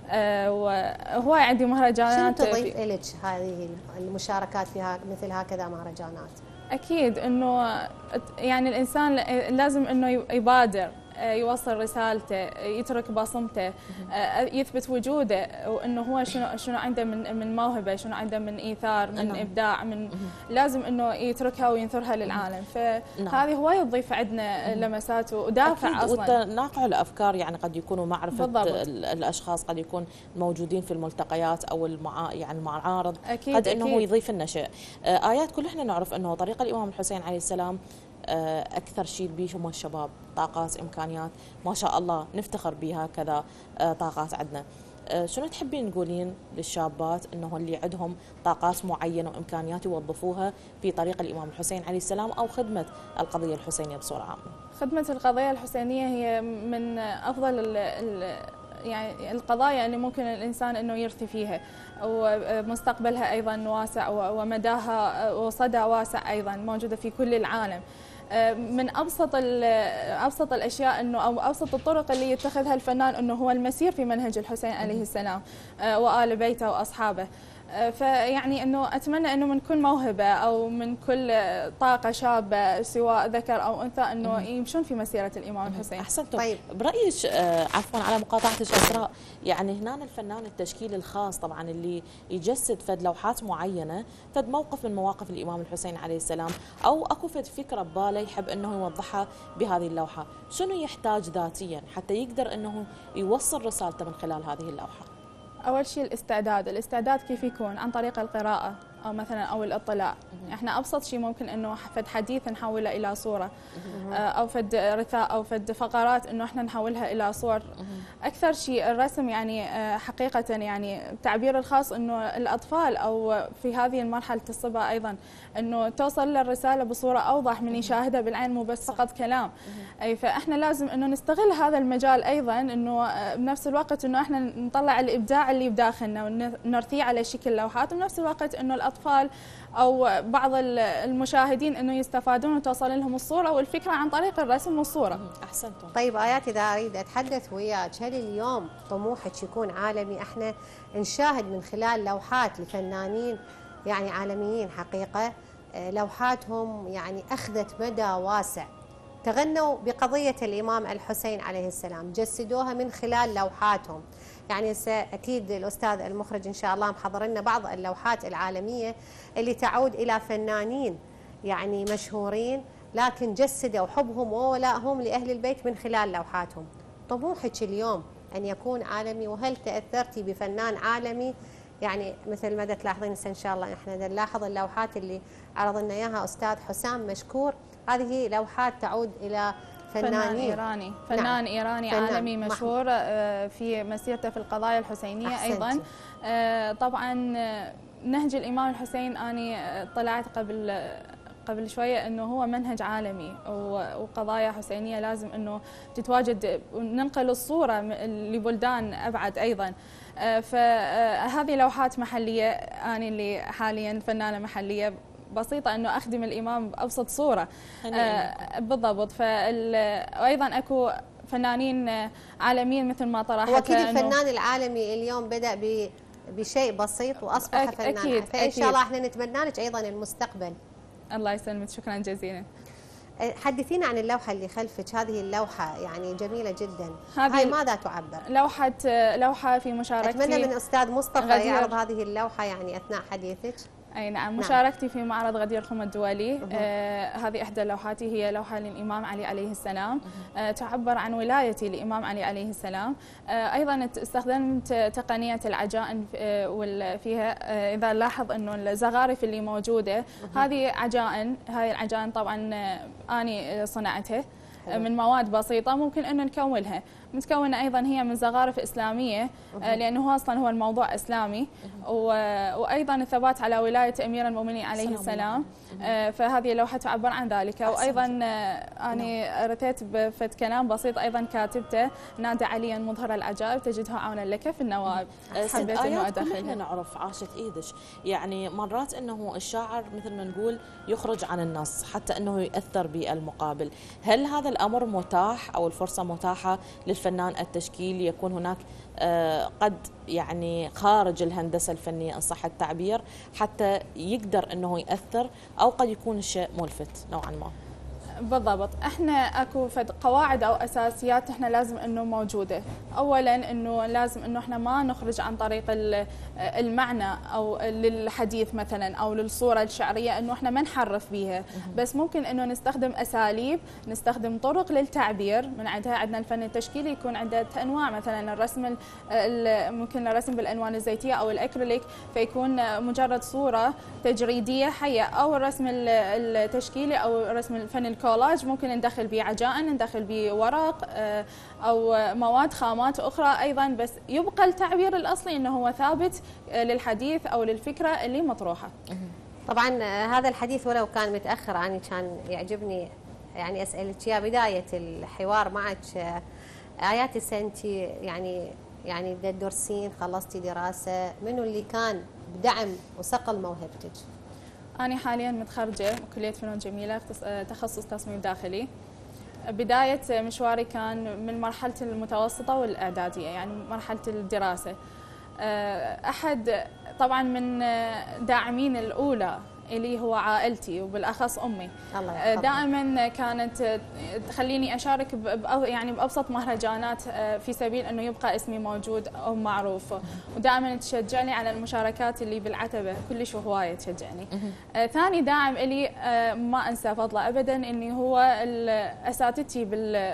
وهواي عندي مهرجانات. شنو تضيف لك هذه المشاركات في مثل هكذا مهرجانات؟ اكيد انه يعني الانسان لازم انه يبادر، يوصل رسالته، يترك بصمته، يثبت وجوده، وانه هو شنو عنده من موهبه، شنو عنده من ايثار، من ابداع، من لازم انه يتركها وينثرها للعالم. فهذه هوايه تضيف عندنا لمسات ودافع اصلا. وتناقع الافكار، يعني قد يكونوا معرفه الاشخاص، قد يكون موجودين في الملتقيات او يعني المعارض، قد انه يضيف لنا شيء. ايات كل احنا نعرف انه طريقه الامام الحسين عليه السلام أكثر شيء بيهم الشباب، طاقات، إمكانيات ما شاء الله نفتخر بها كذا طاقات عندنا. شنو تحبين تقولين للشابات أنه اللي عندهم طاقات معينة وإمكانيات يوظفوها في طريق الإمام الحسين عليه السلام أو خدمة القضية الحسينية بصورة عامة؟ خدمة القضية الحسينية هي من أفضل يعني القضايا اللي ممكن الإنسان أنه يرثي فيها، ومستقبلها أيضا واسع ومداها وصدى واسع أيضا، موجودة في كل العالم. من ابسط الاشياء انه او ابسط الطرق اللي يتخذها الفنان انه هو المسير في منهج الحسين عليه السلام وآل بيته واصحابه. فيعني انه اتمنى انه من كل موهبه او من كل طاقه شابه سواء ذكر او انثى انه يمشون في مسيره الامام الحسين. احسنتم. طيب برايك عفوا على مقاطعتك اسراء، يعني هنا الفنان التشكيل الخاص طبعا اللي يجسد فد لوحات معينه، فد موقف من مواقف الامام الحسين عليه السلام، او اكو فد فكره بباله يحب انه يوضحها بهذه اللوحه، شنو يحتاج ذاتيا حتى يقدر انه يوصل رسالته من خلال هذه اللوحه؟ أول شيء الاستعداد كيف يكون؟ عن طريق القراءة أو مثلا أو الاطلاع. احنا أبسط شيء ممكن إنه فد حديث نحوله إلى صورة، أو فد رثاء أو فد فقرات إنه احنا نحولها إلى صور. أكثر شيء الرسم يعني حقيقة يعني التعبير الخاص إنه الأطفال أو في هذه المرحلة الصبا أيضا إنه توصل الرسالة بصورة أوضح من يشاهدها بالعين مو بس فقط كلام. أي فإحنا لازم إنه نستغل هذا المجال أيضا، إنه بنفس الوقت إنه احنا نطلع الإبداع اللي بداخلنا ونرثيه على شكل لوحات، وبنفس الوقت إنه الأطفال أو بعض المشاهدين إنه يستفادون وتوصل لهم الصورة والفكرة عن طريق الرسم والصورة. أحسنتم. طيب آيات، إذا أريد أتحدث وياك، هل اليوم طموحك يكون عالمي؟ احنا نشاهد من خلال لوحات لفنانين يعني عالميين حقيقة، لوحاتهم يعني أخذت مدى واسع، تغنوا بقضية الإمام الحسين عليه السلام، جسدوها من خلال لوحاتهم. يعني أكيد الأستاذ المخرج إن شاء الله محضر لنا بعض اللوحات العالمية اللي تعود إلى فنانين يعني مشهورين، لكن جسدوا حبهم وولائهم لأهل البيت من خلال لوحاتهم. طموحك اليوم أن يكون عالمي، وهل تأثرتي بفنان عالمي؟ يعني مثل ما تلاحظين إن شاء الله احنا نلاحظ اللوحات اللي عرض لنا إياها أستاذ حسام مشكور، هذه لوحات تعود إلى فنان إيراني، فنان إيراني عالمي مشهور في مسيرته في القضايا الحسينية. أيضا طبعا نهج الإمام الحسين أنا طلعت قبل شوية أنه هو منهج عالمي وقضايا حسينية لازم أنه تتواجد وننقل الصورة لبلدان أبعد أيضا. فهذه لوحات محلية، أنا اللي حاليا فنانة محلية بسيطة أنه أخدم الإمام بأبسط صورة. بالضبط. وأيضا أكو فنانين عالميين مثل ما طرحت. هو أكيد الفنان العالمي اليوم بدأ بشيء بسيط وأصبح فنان. فإن شاء الله احنا نتمنى لك أيضا المستقبل. الله يسلمك، شكرا جزيلا. حدثينا عن اللوحة اللي خلفك. هذه اللوحة يعني جميلة جدا، هذه هاي ماذا تعبر؟ لوحة في مشاركتي. أتمنى من أستاذ مصطفى غدير يعرض هذه اللوحة يعني أثناء حديثك. أي نعم، مشاركتي في معرض غدير خم الدولي. هذه إحدى لوحاتي، هي لوحة للإمام علي عليه السلام، تعبر عن ولايتي للإمام علي عليه السلام. أيضا استخدمت تقنية العجائن فيها. إذا نلاحظ أنه الزخارف اللي موجودة هذه عجائن، هاي العجائن طبعا أني صنعتها من مواد بسيطة ممكن أن نكونها، متكونة أيضا هي من زخارف إسلامية لأنه أصلا هو الموضوع إسلامي، وأيضا الثبات على ولاية أمير المؤمنين عليه السلام. فهذه اللوحة تعبر عن ذلك. وأيضا أنا رثيت بفد كلام بسيط أيضا كاتبته: نادى عليا مظهر العجائب تجده عونا لك في النوائب. حبيت انه ادخل. احنا نعرف عاشت ايدك، يعني مرات انه الشاعر مثل ما نقول يخرج عن النص حتى انه ياثر بالمقابل. هل هذا الامر متاح او الفرصه متاحه للفنان التشكيلي يكون هناك قد يعني خارج الهندسه الفنيه ان صح التعبير حتى يقدر انه ياثر، او قد يكون الشيء ملفت نوعا ما؟ بالضبط، احنا اكو فد قواعد او اساسيات احنا لازم انه موجوده. اولا انه لازم انه احنا ما نخرج عن طريق المعنى او للحديث مثلا او للصوره الشعريه، انه احنا ما نحرف بيها، بس ممكن انه نستخدم اساليب، نستخدم طرق للتعبير. من عندنا الفن التشكيلي يكون عنده انواع، مثلا الرسم ممكن الرسم بالالوان الزيتيه او الاكريليك، فيكون مجرد صوره تجريديه حيه، او الرسم التشكيلي او رسم الفن الكولاج ممكن ندخل به عجائن، ندخل به ورق او مواد خامات اخرى ايضا، بس يبقى التعبير الاصلي انه هو ثابت للحديث او للفكره اللي مطروحه. طبعا هذا الحديث ولو كان متاخر عني كان يعجبني يعني اسالك يا بدايه الحوار معك. ايات سنتي يعني تدرسين، خلصتي دراسه، منو اللي كان بدعم وصقل موهبتك؟ أنا حاليا متخرجة كلية فنون جميلة، تخصص تصميم داخلي. بداية مشواري كان من مرحلة المتوسطة والإعدادية، يعني مرحلة الدراسة. أحد طبعا من داعمين الأولى اللي هو عائلتي وبالاخص امي، دائما كانت تخليني اشارك يعني بابسط مهرجانات في سبيل انه يبقى اسمي موجود او معروف، ودائما تشجعني على المشاركات اللي بالعتبه كلش وهوايه تشجعني. ثاني داعم الي ما انسى فضله ابدا اني هو اساتذتي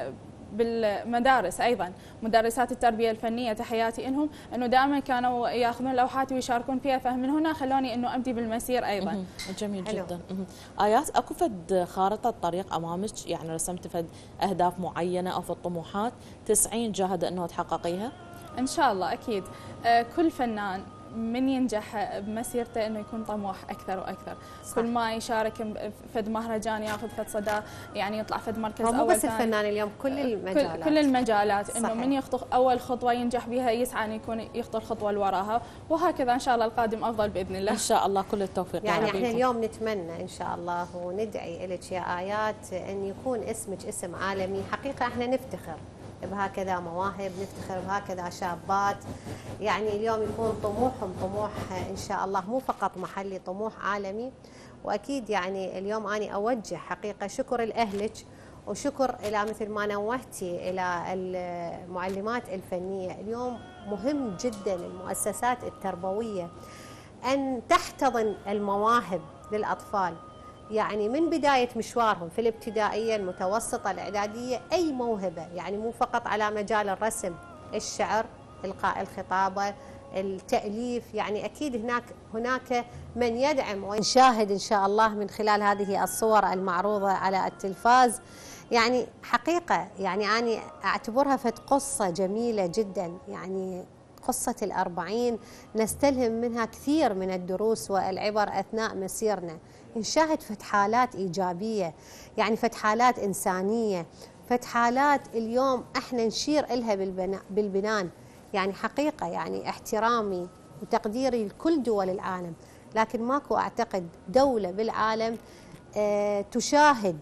بالمدارس، ايضا مدرسات التربيه الفنيه، تحياتي انهم انه دائما كانوا ياخذون لوحاتي ويشاركون فيها، فمن هنا خلوني انه ابدي بالمسير ايضا. جميل جدا. ايات، اكو فد خارطه طريق امامك، يعني رسمت فد اهداف معينه او فد طموحات تسعين جاهده انه تحققيها؟ ان شاء الله اكيد. كل فنان من ينجح بمسيرته انه يكون طموح اكثر واكثر. صح. كل ما يشارك فد مهرجان ياخذ فد صدى، يعني يطلع فد مركز اول. مو بس الفنان اليوم، كل المجالات. كل المجالات انه من يخطو اول خطوه ينجح بها يسعى ان يكون يخطو الخطوه اللي وراها، وهكذا ان شاء الله القادم افضل باذن الله. ان شاء الله كل التوفيق. يعني احنا اليوم نتمنى ان شاء الله وندعي لك يا ايات ان يكون اسمك اسم عالمي. حقيقه احنا نفتخر بهكذا مواهب، نفتخر بهكذا شابات، يعني اليوم يكون طموحهم طموح ان شاء الله مو فقط محلي، طموح عالمي. واكيد يعني اليوم اني اوجه حقيقه شكر لاهلك وشكر الى مثل ما نوهتي الى المعلمات الفنيه. اليوم مهم جدا المؤسسات التربويه ان تحتضن المواهب للاطفال، يعني من بداية مشوارهم في الابتدائية، المتوسطة، الإعدادية، أي موهبة، يعني مو فقط على مجال الرسم، الشعر، إلقاء الخطابة، التأليف، يعني أكيد هناك من يدعم. ونشاهد إن شاء الله من خلال هذه الصور المعروضة على التلفاز، يعني حقيقة يعني أنا أعتبرها فت قصة جميلة جدا، يعني قصة ال40 نستلهم منها كثير من الدروس والعبر أثناء مسيرنا. نشاهد فتحالات إيجابية، يعني فتحالات إنسانية، فتحالات اليوم احنا نشير إلها بالبنان. يعني حقيقة يعني احترامي وتقديري لكل دول العالم، لكن ماكو أعتقد دولة بالعالم تشاهد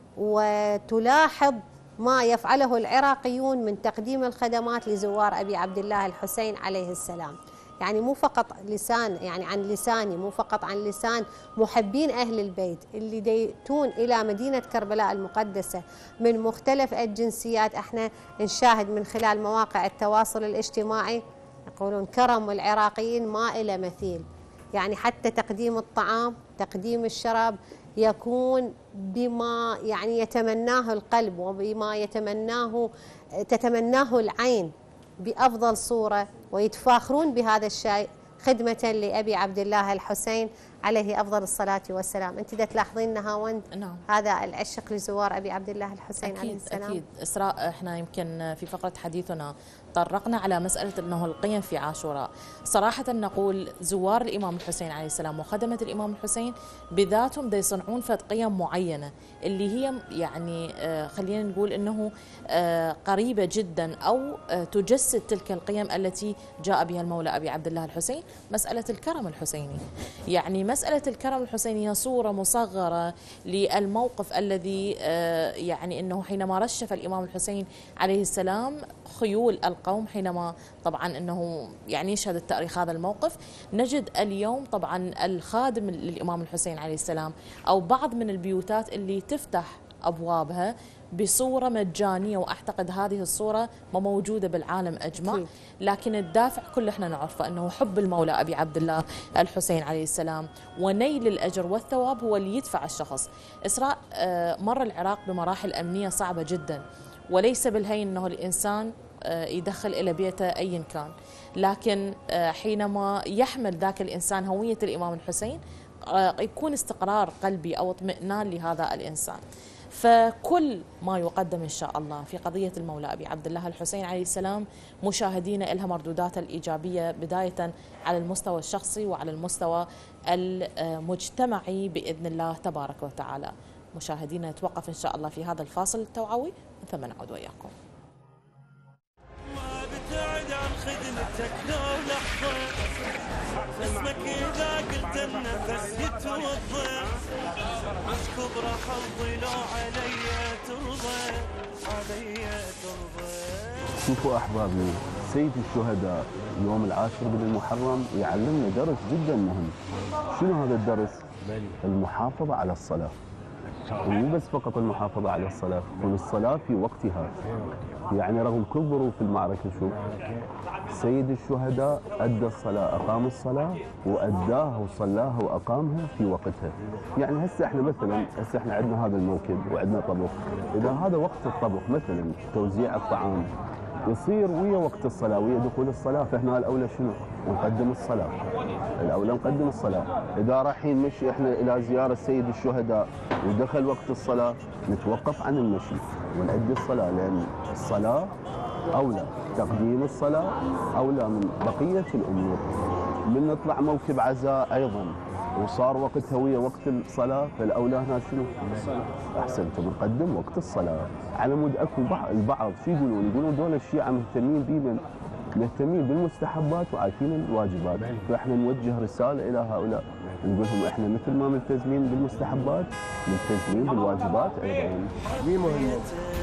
وتلاحظ ما يفعله العراقيون من تقديم الخدمات لزوار أبي عبد الله الحسين عليه السلام. يعني مو فقط لسان، يعني عن لساني، مو فقط عن لسان محبين أهل البيت اللي ديتون إلى مدينة كربلاء المقدسة من مختلف الجنسيات. احنا نشاهد من خلال مواقع التواصل الاجتماعي يقولون كرم العراقيين ما إلى مثيل، يعني حتى تقديم الطعام، تقديم الشراب يكون بما يعني يتمناه القلب وبما تتمناه العين بأفضل صورة، ويتفاخرون بهذا الشيء خدمة لأبي عبد الله الحسين عليه أفضل الصلاة والسلام. أنت دا تلاحظين نهاوند نعم. هذا العشق لزوار أبي عبد الله الحسين عليه السلام. أكيد إسراء، إحنا يمكن في فقرة حديثنا طرقنا على مسألة أنه القيم في عاشوراء. صراحة نقول زوار الإمام الحسين عليه السلام وخدمة الإمام الحسين بذاتهم دا يصنعون فد قيم معينة اللي هي يعني خلينا نقول أنه قريبة جدا أو تجسد تلك القيم التي جاء بها المولى أبي عبد الله الحسين. مسألة الكرم الحسيني، يعني مسألة الكرم الحسيني هي صورة مصغرة للموقف الذي يعني أنه حينما رشف الإمام الحسين عليه السلام خيول القوم، حينما طبعا أنه يعني يشهد التاريخ هذا الموقف، نجد اليوم طبعا الخادم للإمام الحسين عليه السلام أو بعض من البيوتات اللي تفتح أبوابها بصورة مجانية، وأعتقد هذه الصورة ما موجودة بالعالم أجمع، لكن الدافع كله احنا نعرفه أنه حب المولى أبي عبد الله الحسين عليه السلام ونيل الأجر والثواب هو اللي يدفع الشخص. إسراء، مر العراق بمراحل أمنية صعبة جدا، وليس بالهين أنه الإنسان يدخل إلى بيته أيا كان، لكن حينما يحمل ذاك الإنسان هوية الإمام الحسين يكون استقرار قلبي أو اطمئنان لهذا الإنسان. فكل ما يقدم إن شاء الله في قضية المولى أبي عبد الله الحسين عليه السلام مشاهدينا لها مردودات الإيجابية، بداية على المستوى الشخصي وعلى المستوى المجتمعي بإذن الله تبارك وتعالى. مشاهدينا نتوقف إن شاء الله في هذا الفاصل التوعوي ثم نعود وإياكم. ما بتعد عن خدمتك لو لحظة، اسمك إذا قلت النفس يتوضع، أشكب راح أرضي لو علي ترضى، علي ترضى. شوفوا أحبابي، سيد الشهداء يوم العاشر من المحرم يعلمنا درس جدا مهم. شنو هذا الدرس؟ المحافظة على الصلاة. ومو بس فقط المحافظة على الصلاة، تكون الصلاة في وقتها. يعني رغم كل ظروف المعركة شوف سيد الشهداء أدى الصلاة، أقام الصلاة وأداها وصلاها وأقامها في وقتها. يعني هسه احنا مثلا احنا عندنا هذا الموكب وعندنا طبخ، إذا هذا وقت الطبخ مثلا توزيع الطعام يصير ويا وقت الصلاة ويا دخول الصلاة، فهنا الأولى شنو؟ نقدم الصلاة. الأولى نقدم الصلاة. إذا رايحين مشي احنا إلى زيارة سيد الشهداء ودخل وقت الصلاة نتوقف عن المشي ونؤدي الصلاة، لأن الصلاة أولى، تقديم الصلاة أولى من بقية الأمور. من نطلع موكب عزاء أيضا وصار وقتها ويا وقت الصلاة، فالأولى هنا شنو؟ أحسنتم، نقدم وقت الصلاة. على مود أكو البعض شو يقولون دول الشيعة مهتمين بمن؟ مهتمين بالمستحبات وعارفين الواجبات، فإحنا نوجه رسالة إلى هؤلاء نقول لهم إحنا مثل ما ملتزمين بالمستحبات ملتزمين بالواجبات أيضا. مين مهم؟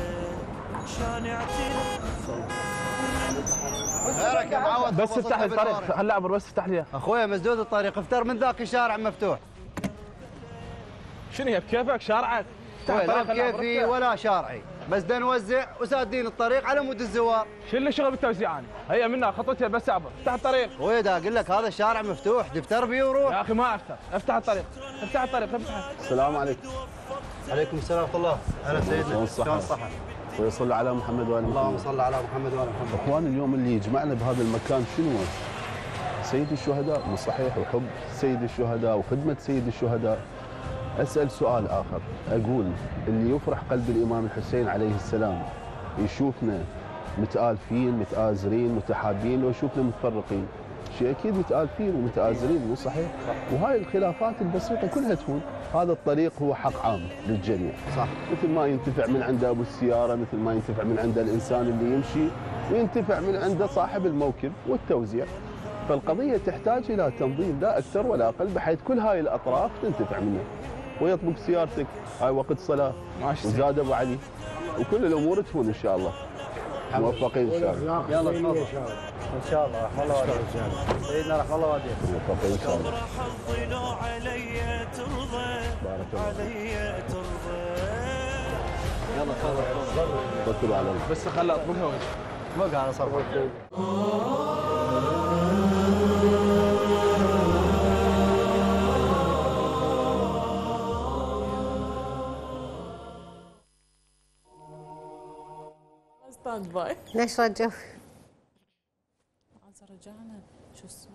خيرك يا معود، بس افتح لي الطريق، خلي عبر، بس افتح لي. اخويا مسدود الطريق، افتر من ذاك الشارع مفتوح. شنو هي بكيفك شارعك؟ لا بكيفي ولا شارعي، بس دا نوزع وسادين الطريق على مود الزوار. شو اللي شغل بالتوزيع؟ انا هي منها خطوتها بس عبر، افتح الطريق. اخويا دا اقول لك هذا الشارع مفتوح، تفتر بيه وروح. يا اخي ما افتح، افتح الطريق، افتح الطريق، افتح. السلام عليكم. عليكم السلام ورحمة الله. هلا سيدنا، شلون الصحة؟ ويصلي على محمد وآل محمد. اللهم صل على محمد وآل محمد. اخوان اليوم اللي يجمعنا بهذا المكان شنو؟ سيد الشهداء، مو صحيح؟ وحب سيد الشهداء وخدمة سيد الشهداء. أسأل سؤال آخر، أقول اللي يفرح قلب الإمام الحسين عليه السلام يشوفنا متآلفين متآزرين متحابين، لو يشوفنا متفرقين شيء أكيد متآلفين ومتآزرين، مو صحيح؟ وهاي الخلافات البسيطة كلها تهون. هذا الطريق هو حق عام للجميع، صح. مثل ما ينتفع من عنده أبو السيارة، مثل ما ينتفع من عنده الإنسان اللي يمشي، وينتفع من عنده صاحب الموكب والتوزيع. فالقضية تحتاج إلى تنظيم لا أكثر ولا أقل، بحيث كل هاي الأطراف تنتفع منه. ويطبق سيارتك هاي وقت صلاة وزاد أبو علي، وكل الأمور تهون إن شاء الله. موفقين إن شاء الله. يلا تفضل. ان شاء الله رحم الله والديك. سيدنا رحم الله والديك. ان شاء الله. راح الضلوع علي ترضى علي ترضى. يلا تفضل. توكلوا على الله. بس خلي اطبقها وجه. بقى على صرفك. ستاند باي. نشرة جو. رجعنا شو الصوت؟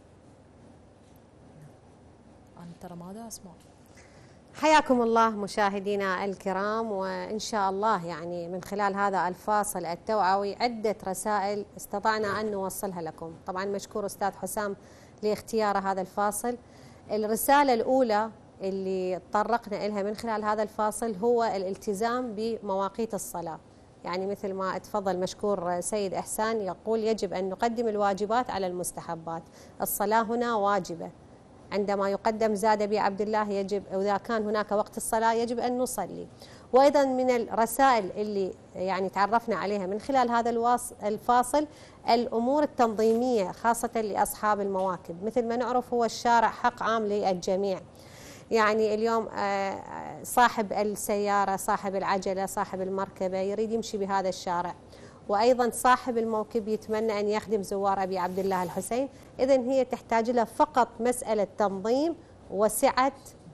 أنا ترى ما دا أسمع. حياكم الله مشاهدينا الكرام، وإن شاء الله يعني من خلال هذا الفاصل التوعوي عدة رسائل استطعنا أن نوصلها لكم. طبعا مشكور أستاذ حسام لاختيار هذا الفاصل. الرسالة الأولى اللي تطرقنا إلها من خلال هذا الفاصل هو الالتزام بمواقيت الصلاة. يعني مثل ما تفضل مشكور سيد إحسان يقول يجب أن نقدم الواجبات على المستحبات. الصلاة هنا واجبة، عندما يقدم زاد بي عبد الله يجب، إذا كان هناك وقت الصلاة يجب أن نصلي. وأيضا من الرسائل اللي يعني تعرفنا عليها من خلال هذا الفاصل الأمور التنظيمية خاصة لأصحاب المواكب. مثل ما نعرف هو الشارع حق عام للجميع، يعني اليوم صاحب السيارة صاحب العجلة صاحب المركبة يريد يمشي بهذا الشارع، وأيضا صاحب الموكب يتمنى أن يخدم زوار أبي عبد الله الحسين. إذن هي تحتاج لها فقط مسألة تنظيم وسعة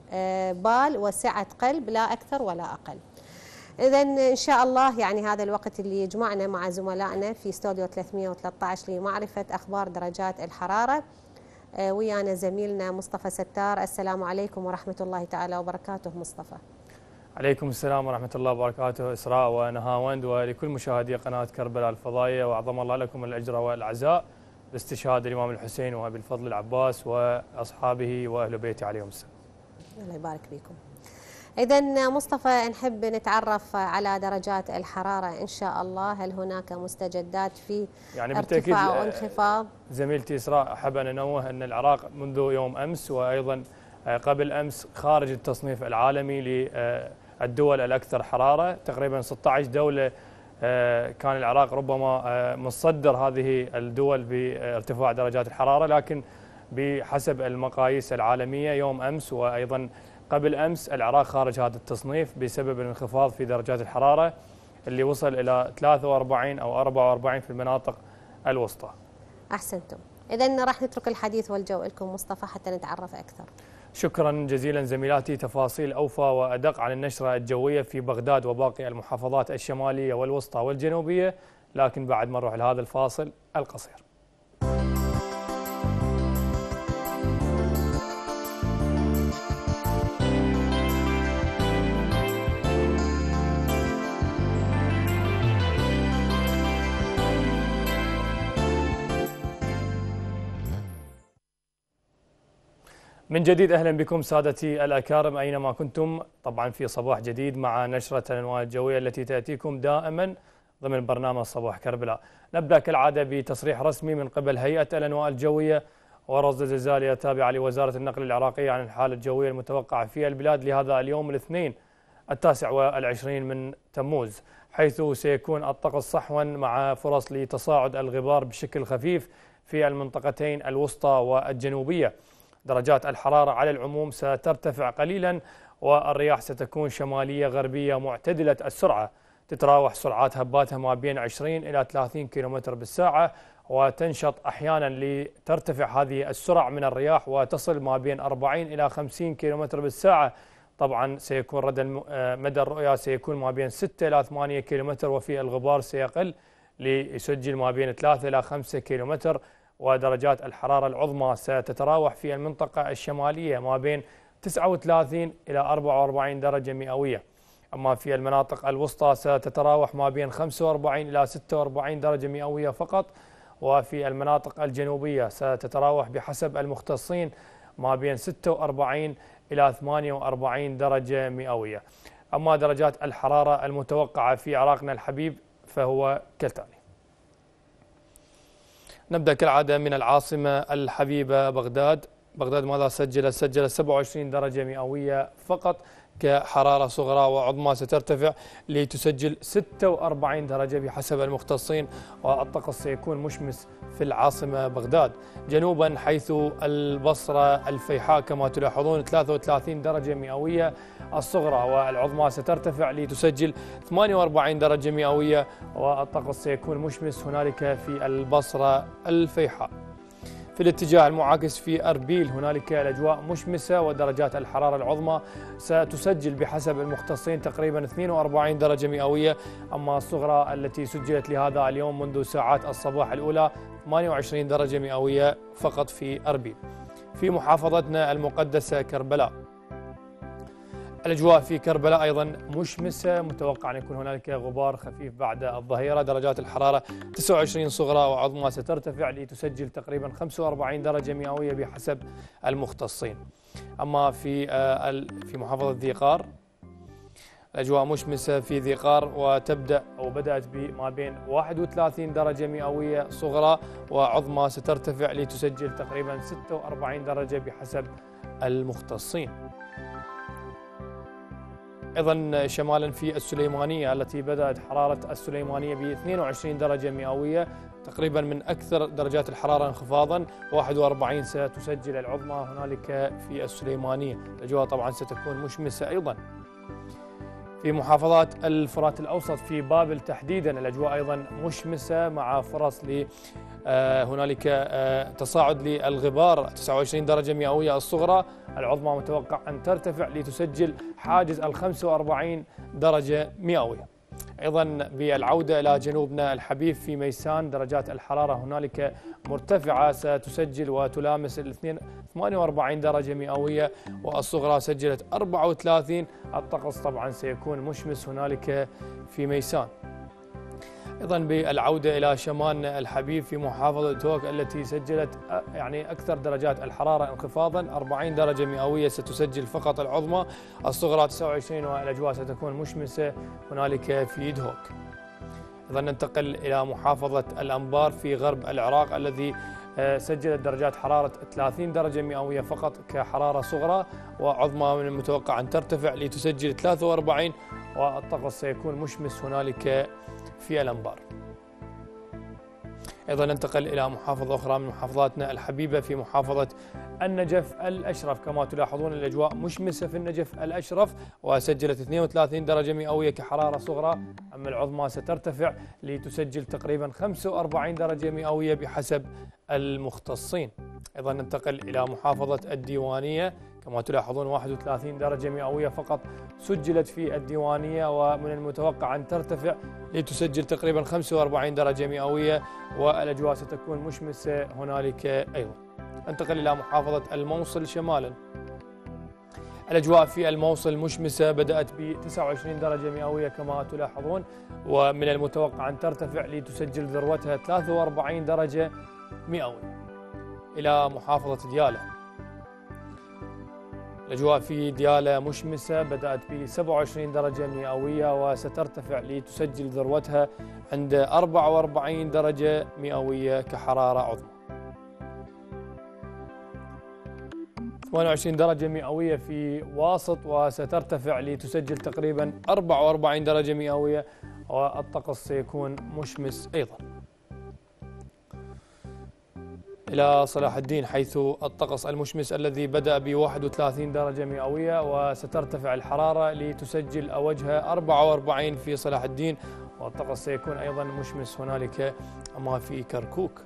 بال وسعة قلب، لا أكثر ولا أقل. إذن إن شاء الله يعني هذا الوقت اللي يجمعنا مع زملائنا في استوديو 313 لمعرفة أخبار درجات الحرارة. ويانا زميلنا مصطفى ستار. السلام عليكم ورحمة الله تعالى وبركاته. مصطفى. عليكم السلام ورحمة الله وبركاته إسراء ونهاوند، ولكل مشاهدي قناة كربلاء الفضائية، وأعظم الله لكم الأجر والعزاء باستشهاد الإمام الحسين وأبي الفضل العباس وأصحابه وأهل بيته عليهم السلام. الله يبارك فيكم. إذا مصطفى نحب نتعرف على درجات الحرارة إن شاء الله. هل هناك مستجدات في يعني ارتفاع وانخفاض؟ زميلتي إسراء أحب أن أنوه أن العراق منذ يوم أمس وأيضا قبل أمس خارج التصنيف العالمي للدول الأكثر حرارة. تقريبا 16 دولة كان العراق ربما متصدر هذه الدول بارتفاع درجات الحرارة، لكن بحسب المقاييس العالمية يوم أمس وأيضا قبل أمس العراق خارج هذا التصنيف بسبب الانخفاض في درجات الحرارة اللي وصل إلى 43 أو 44 في المناطق الوسطى. أحسنتم. إذن راح نترك الحديث والجو لكم مصطفى حتى نتعرف أكثر. شكرا جزيلا زميلاتي. تفاصيل أوفى وأدق عن النشرة الجوية في بغداد وباقي المحافظات الشمالية والوسطى والجنوبية، لكن بعد ما نروح لهذا الفاصل القصير. من جديد أهلا بكم سادتي الأكارم أينما كنتم، طبعا في صباح جديد مع نشرة الأنواع الجوية التي تأتيكم دائما ضمن برنامج صباح كربلاء. نبدأ كالعادة بتصريح رسمي من قبل هيئة الأنواع الجوية ورصد الزلزالية التابعة لوزارة النقل العراقية عن الحالة الجوية المتوقعة في البلاد لهذا اليوم الاثنين 29 من تموز، حيث سيكون الطقس صحوا مع فرص لتصاعد الغبار بشكل خفيف في المنطقتين الوسطى والجنوبية. درجات الحرارة على العموم سترتفع قليلا، والرياح ستكون شمالية غربية معتدلة السرعة، تتراوح سرعات هباتها ما بين 20 إلى 30 كيلومتر بالساعة، وتنشط أحيانا لترتفع هذه السرعة من الرياح وتصل ما بين 40 إلى 50 كيلومتر بالساعة. طبعا سيكون مدى الرؤية سيكون ما بين 6 إلى 8 كيلومتر، وفي الغبار سيقل ليسجل ما بين 3 إلى 5 كيلومتر. ودرجات الحرارة العظمى ستتراوح في المنطقة الشمالية ما بين 39 إلى 44 درجة مئوية، أما في المناطق الوسطى ستتراوح ما بين 45 إلى 46 درجة مئوية فقط، وفي المناطق الجنوبية ستتراوح بحسب المختصين ما بين 46 إلى 48 درجة مئوية. أما درجات الحرارة المتوقعة في عراقنا الحبيب فهو كالتالي. نبدأ كالعادة من العاصمة الحبيبة بغداد. ماذا سجل 27 درجة مئوية فقط كحرارة صغرى، وعظمى سترتفع لتسجل 46 درجة بحسب المختصين، والطقس سيكون مشمس في العاصمة بغداد. جنوبا حيث البصرة الفيحاء كما تلاحظون 33 درجة مئوية الصغرى، والعظمى سترتفع لتسجل 48 درجة مئوية، والطقس سيكون مشمس هنالك في البصرة الفيحاء. في الاتجاه المعاكس في أربيل هنالك الأجواء مشمسة، ودرجات الحرارة العظمى ستسجل بحسب المختصين تقريبا 42 درجة مئوية، أما الصغرى التي سجلت لهذا اليوم منذ ساعات الصباح الأولى 28 درجة مئوية فقط في أربيل. في محافظتنا المقدسة كربلاء، الأجواء في كربلاء أيضا مشمسة، متوقع أن يكون هنالك غبار خفيف بعد الظهيرة. درجات الحرارة 29 صغرى، وعظمى سترتفع لتسجل تقريبا 45 درجة مئوية بحسب المختصين. أما في محافظة ذي قار، الأجواء مشمسة في ذي قار، وتبدأ أو بدأت بما بين 31 درجة مئوية صغرى، وعظمى سترتفع لتسجل تقريبا 46 درجة بحسب المختصين. أيضا شمالا في السليمانية التي بدأت حرارة السليمانية ب 22 درجة مئوية، تقريبا من أكثر درجات الحرارة انخفاضا، 41 ستسجل العظمى هنالك في السليمانية. الأجواء طبعا ستكون مشمسة أيضا. في محافظات الفرات الأوسط في بابل تحديدا الأجواء أيضا مشمسة، مع فرص هنالك تصاعد للغبار، 29 درجة مئوية الصغرى، العظمى متوقع أن ترتفع لتسجل حاجز 45 درجة مئوية. أيضا بالعودة إلى جنوبنا الحبيب في ميسان، درجات الحرارة هنالك مرتفعة، ستسجل وتلامس 48 درجة مئوية، والصغرى سجلت 34. الطقس طبعا سيكون مشمس هنالك في ميسان. أيضا بالعودة إلى شمالنا الحبيب في محافظة توك التي سجلت يعني أكثر درجات الحرارة انخفاضا، 40 درجة مئوية ستسجل فقط العظمى، الصغرى 29، والأجواء ستكون مشمسة هنالك في دهوك. أيضا ننتقل إلى محافظة الأنبار في غرب العراق الذي سجلت درجات حرارة 30 درجة مئوية فقط كحرارة صغرى، وعظمى من المتوقع أن ترتفع لتسجل 43، والطقس سيكون مشمس هنالك في الأنبار. أيضا ننتقل إلى محافظة أخرى من محافظاتنا الحبيبة في محافظة النجف الأشرف، كما تلاحظون الأجواء مشمسة في النجف الأشرف، وسجلت 32 درجة مئوية كحرارة صغرى، أما العظمى سترتفع لتسجل تقريبا 45 درجة مئوية بحسب المختصين. أيضا ننتقل إلى محافظة الديوانية، كما تلاحظون 31 درجة مئوية فقط سجلت في الديوانية، ومن المتوقع أن ترتفع لتسجل تقريبا 45 درجة مئوية، والأجواء ستكون مشمسة هنالك أيضا. انتقل إلى محافظة الموصل شمالا، الأجواء في الموصل مشمسة، بدأت ب 29 درجة مئوية كما تلاحظون، ومن المتوقع أن ترتفع لتسجل ذروتها 43 درجة مئوية. إلى محافظة ديالى، الأجواء في ديالى مشمسة، بدأت ب 27 درجة مئوية، وسترتفع لتسجل ذروتها عند 44 درجة مئوية كحرارة عظمى. 28 درجة مئوية في واسط، وسترتفع لتسجل تقريبا 44 درجة مئوية، والطقس سيكون مشمس أيضا. إلى صلاح الدين حيث الطقس المشمس الذي بدأ ب 31 درجة مئوية، وسترتفع الحرارة لتسجل أوجها 44 في صلاح الدين، والطقس سيكون أيضا مشمس هنالك. أما في كركوك،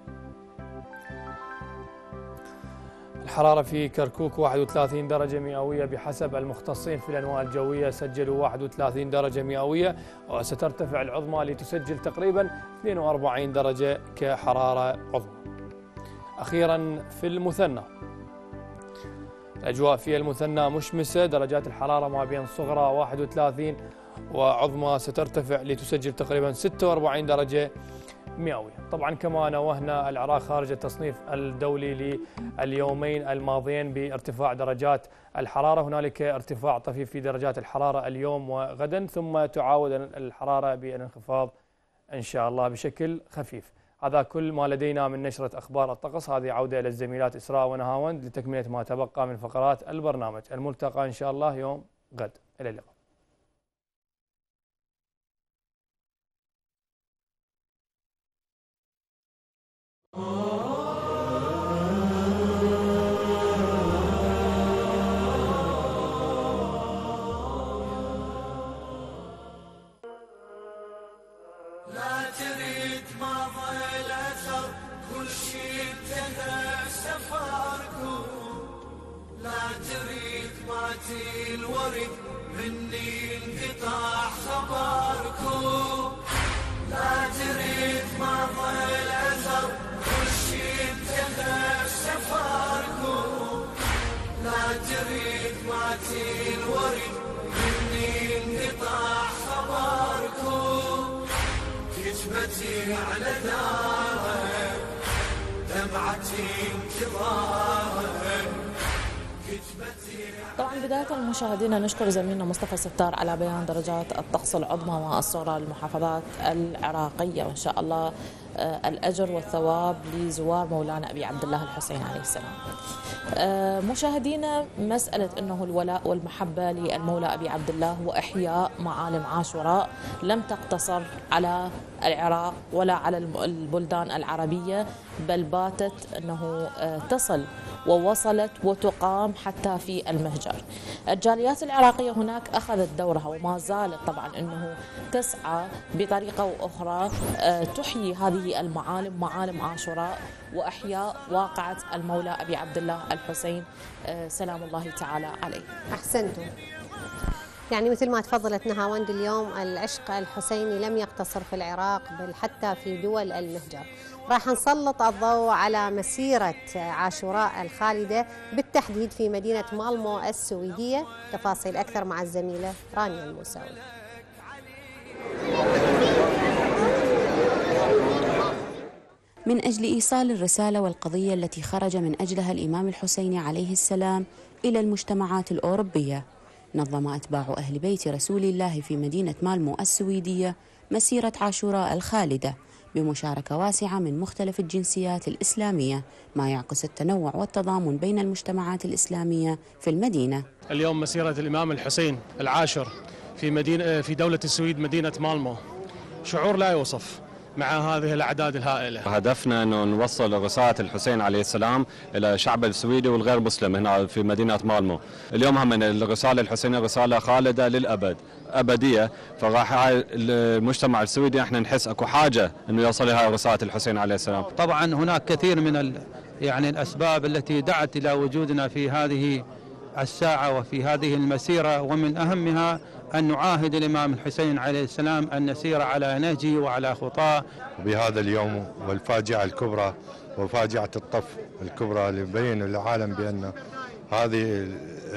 الحرارة في كركوك 31 درجة مئوية بحسب المختصين في الأنواع الجوية، سجلوا 31 درجة مئوية، وسترتفع العظمى لتسجل تقريبا 42 درجة كحرارة عظمى. أخيرا في المثنى، الأجواء في المثنى مشمسة، درجات الحرارة ما بين صغرى 31 وعظمى سترتفع لتسجل تقريبا 46 درجة مئوية. طبعا كما نوهنا العراق خارج التصنيف الدولي لليومين الماضيين بارتفاع درجات الحرارة، هنالك ارتفاع طفيف في درجات الحرارة اليوم وغدا، ثم تعاود الحرارة بالانخفاض إن شاء الله بشكل خفيف. هذا كل ما لدينا من نشرة أخبار الطقس. هذه عودة إلى الزميلات إسراء ونهاوند لتكملة ما تبقى من فقرات البرنامج. الملتقى إن شاء الله يوم غد. إلى اللقاء. لا تريد ما ظل أثر كل شي انتهى سفركم، لا تريد ما تي الورد مني انقطاع خبركم، لا تريد ما ظل أثر كل شي انتهى سفركم، لا تريد ما تي الورد مني انقطاع خبركم، كتبتي على دارك دمعتي انتظارك كتبتي. طبعا بداية المشاهدين نشكر زميلنا مصطفى ستار على بيان درجات الطقس العظمى والصغرى للمحافظات العراقية، وإن شاء الله الأجر والثواب لزوار مولانا أبي عبد الله الحسين عليه السلام. مشاهدينا، مسألة أنه الولاء والمحبة للمولى أبي عبد الله وإحياء معالم عاشوراء لم تقتصر على العراق ولا على البلدان العربية، بل باتت أنه تصل ووصلت وتقام حتى في المهجر. الجاليات العراقية هناك أخذت دورها وما زالت طبعا أنه تسعى بطريقة وأخرى تحيي هذه المعالم، معالم عاشوراء، وأحياء واقعة المولى أبي عبد الله الحسين سلام الله تعالى عليه. أحسنتم. يعني مثل ما تفضلت نهاوند اليوم، العشق الحسيني لم يقتصر في العراق بل حتى في دول المهجر. راح نسلط الضوء على مسيرة عاشوراء الخالدة بالتحديد في مدينة مالمو السويدية. تفاصيل أكثر مع الزميلة رانيا الموسوي. من أجل إيصال الرسالة والقضية التي خرج من أجلها الإمام الحسين عليه السلام إلى المجتمعات الأوروبية، نظم أتباع أهل بيت رسول الله في مدينة مالمو السويدية مسيرة عاشوراء الخالدة بمشاركة واسعة من مختلف الجنسيات الإسلامية، ما يعكس التنوع والتضامن بين المجتمعات الإسلامية في المدينة. اليوم مسيرة الإمام الحسين العاشر في دولة السويد مدينة مالمو، شعور لا يوصف مع هذه الأعداد الهائلة. هدفنا أنه نوصل رسالة الحسين عليه السلام إلى الشعب السويدي والغير مسلم هنا في مدينة مالمو. اليوم هم الرسالة الحسينية رسالة خالدة للأبد، أبدية، فراح المجتمع السويدي احنا نحس اكو حاجة أنه يوصل لها رسالة الحسين عليه السلام. طبعا هناك كثير من يعني الأسباب التي دعت إلى وجودنا في هذه الساعة وفي هذه المسيرة، ومن أهمها أن نعاهد الإمام الحسين عليه السلام أن نسير على نهجه وعلى خطاه. بهذا اليوم والفاجعة الكبرى وفاجعة الطف الكبرى اللي بين للعالم بأن هذه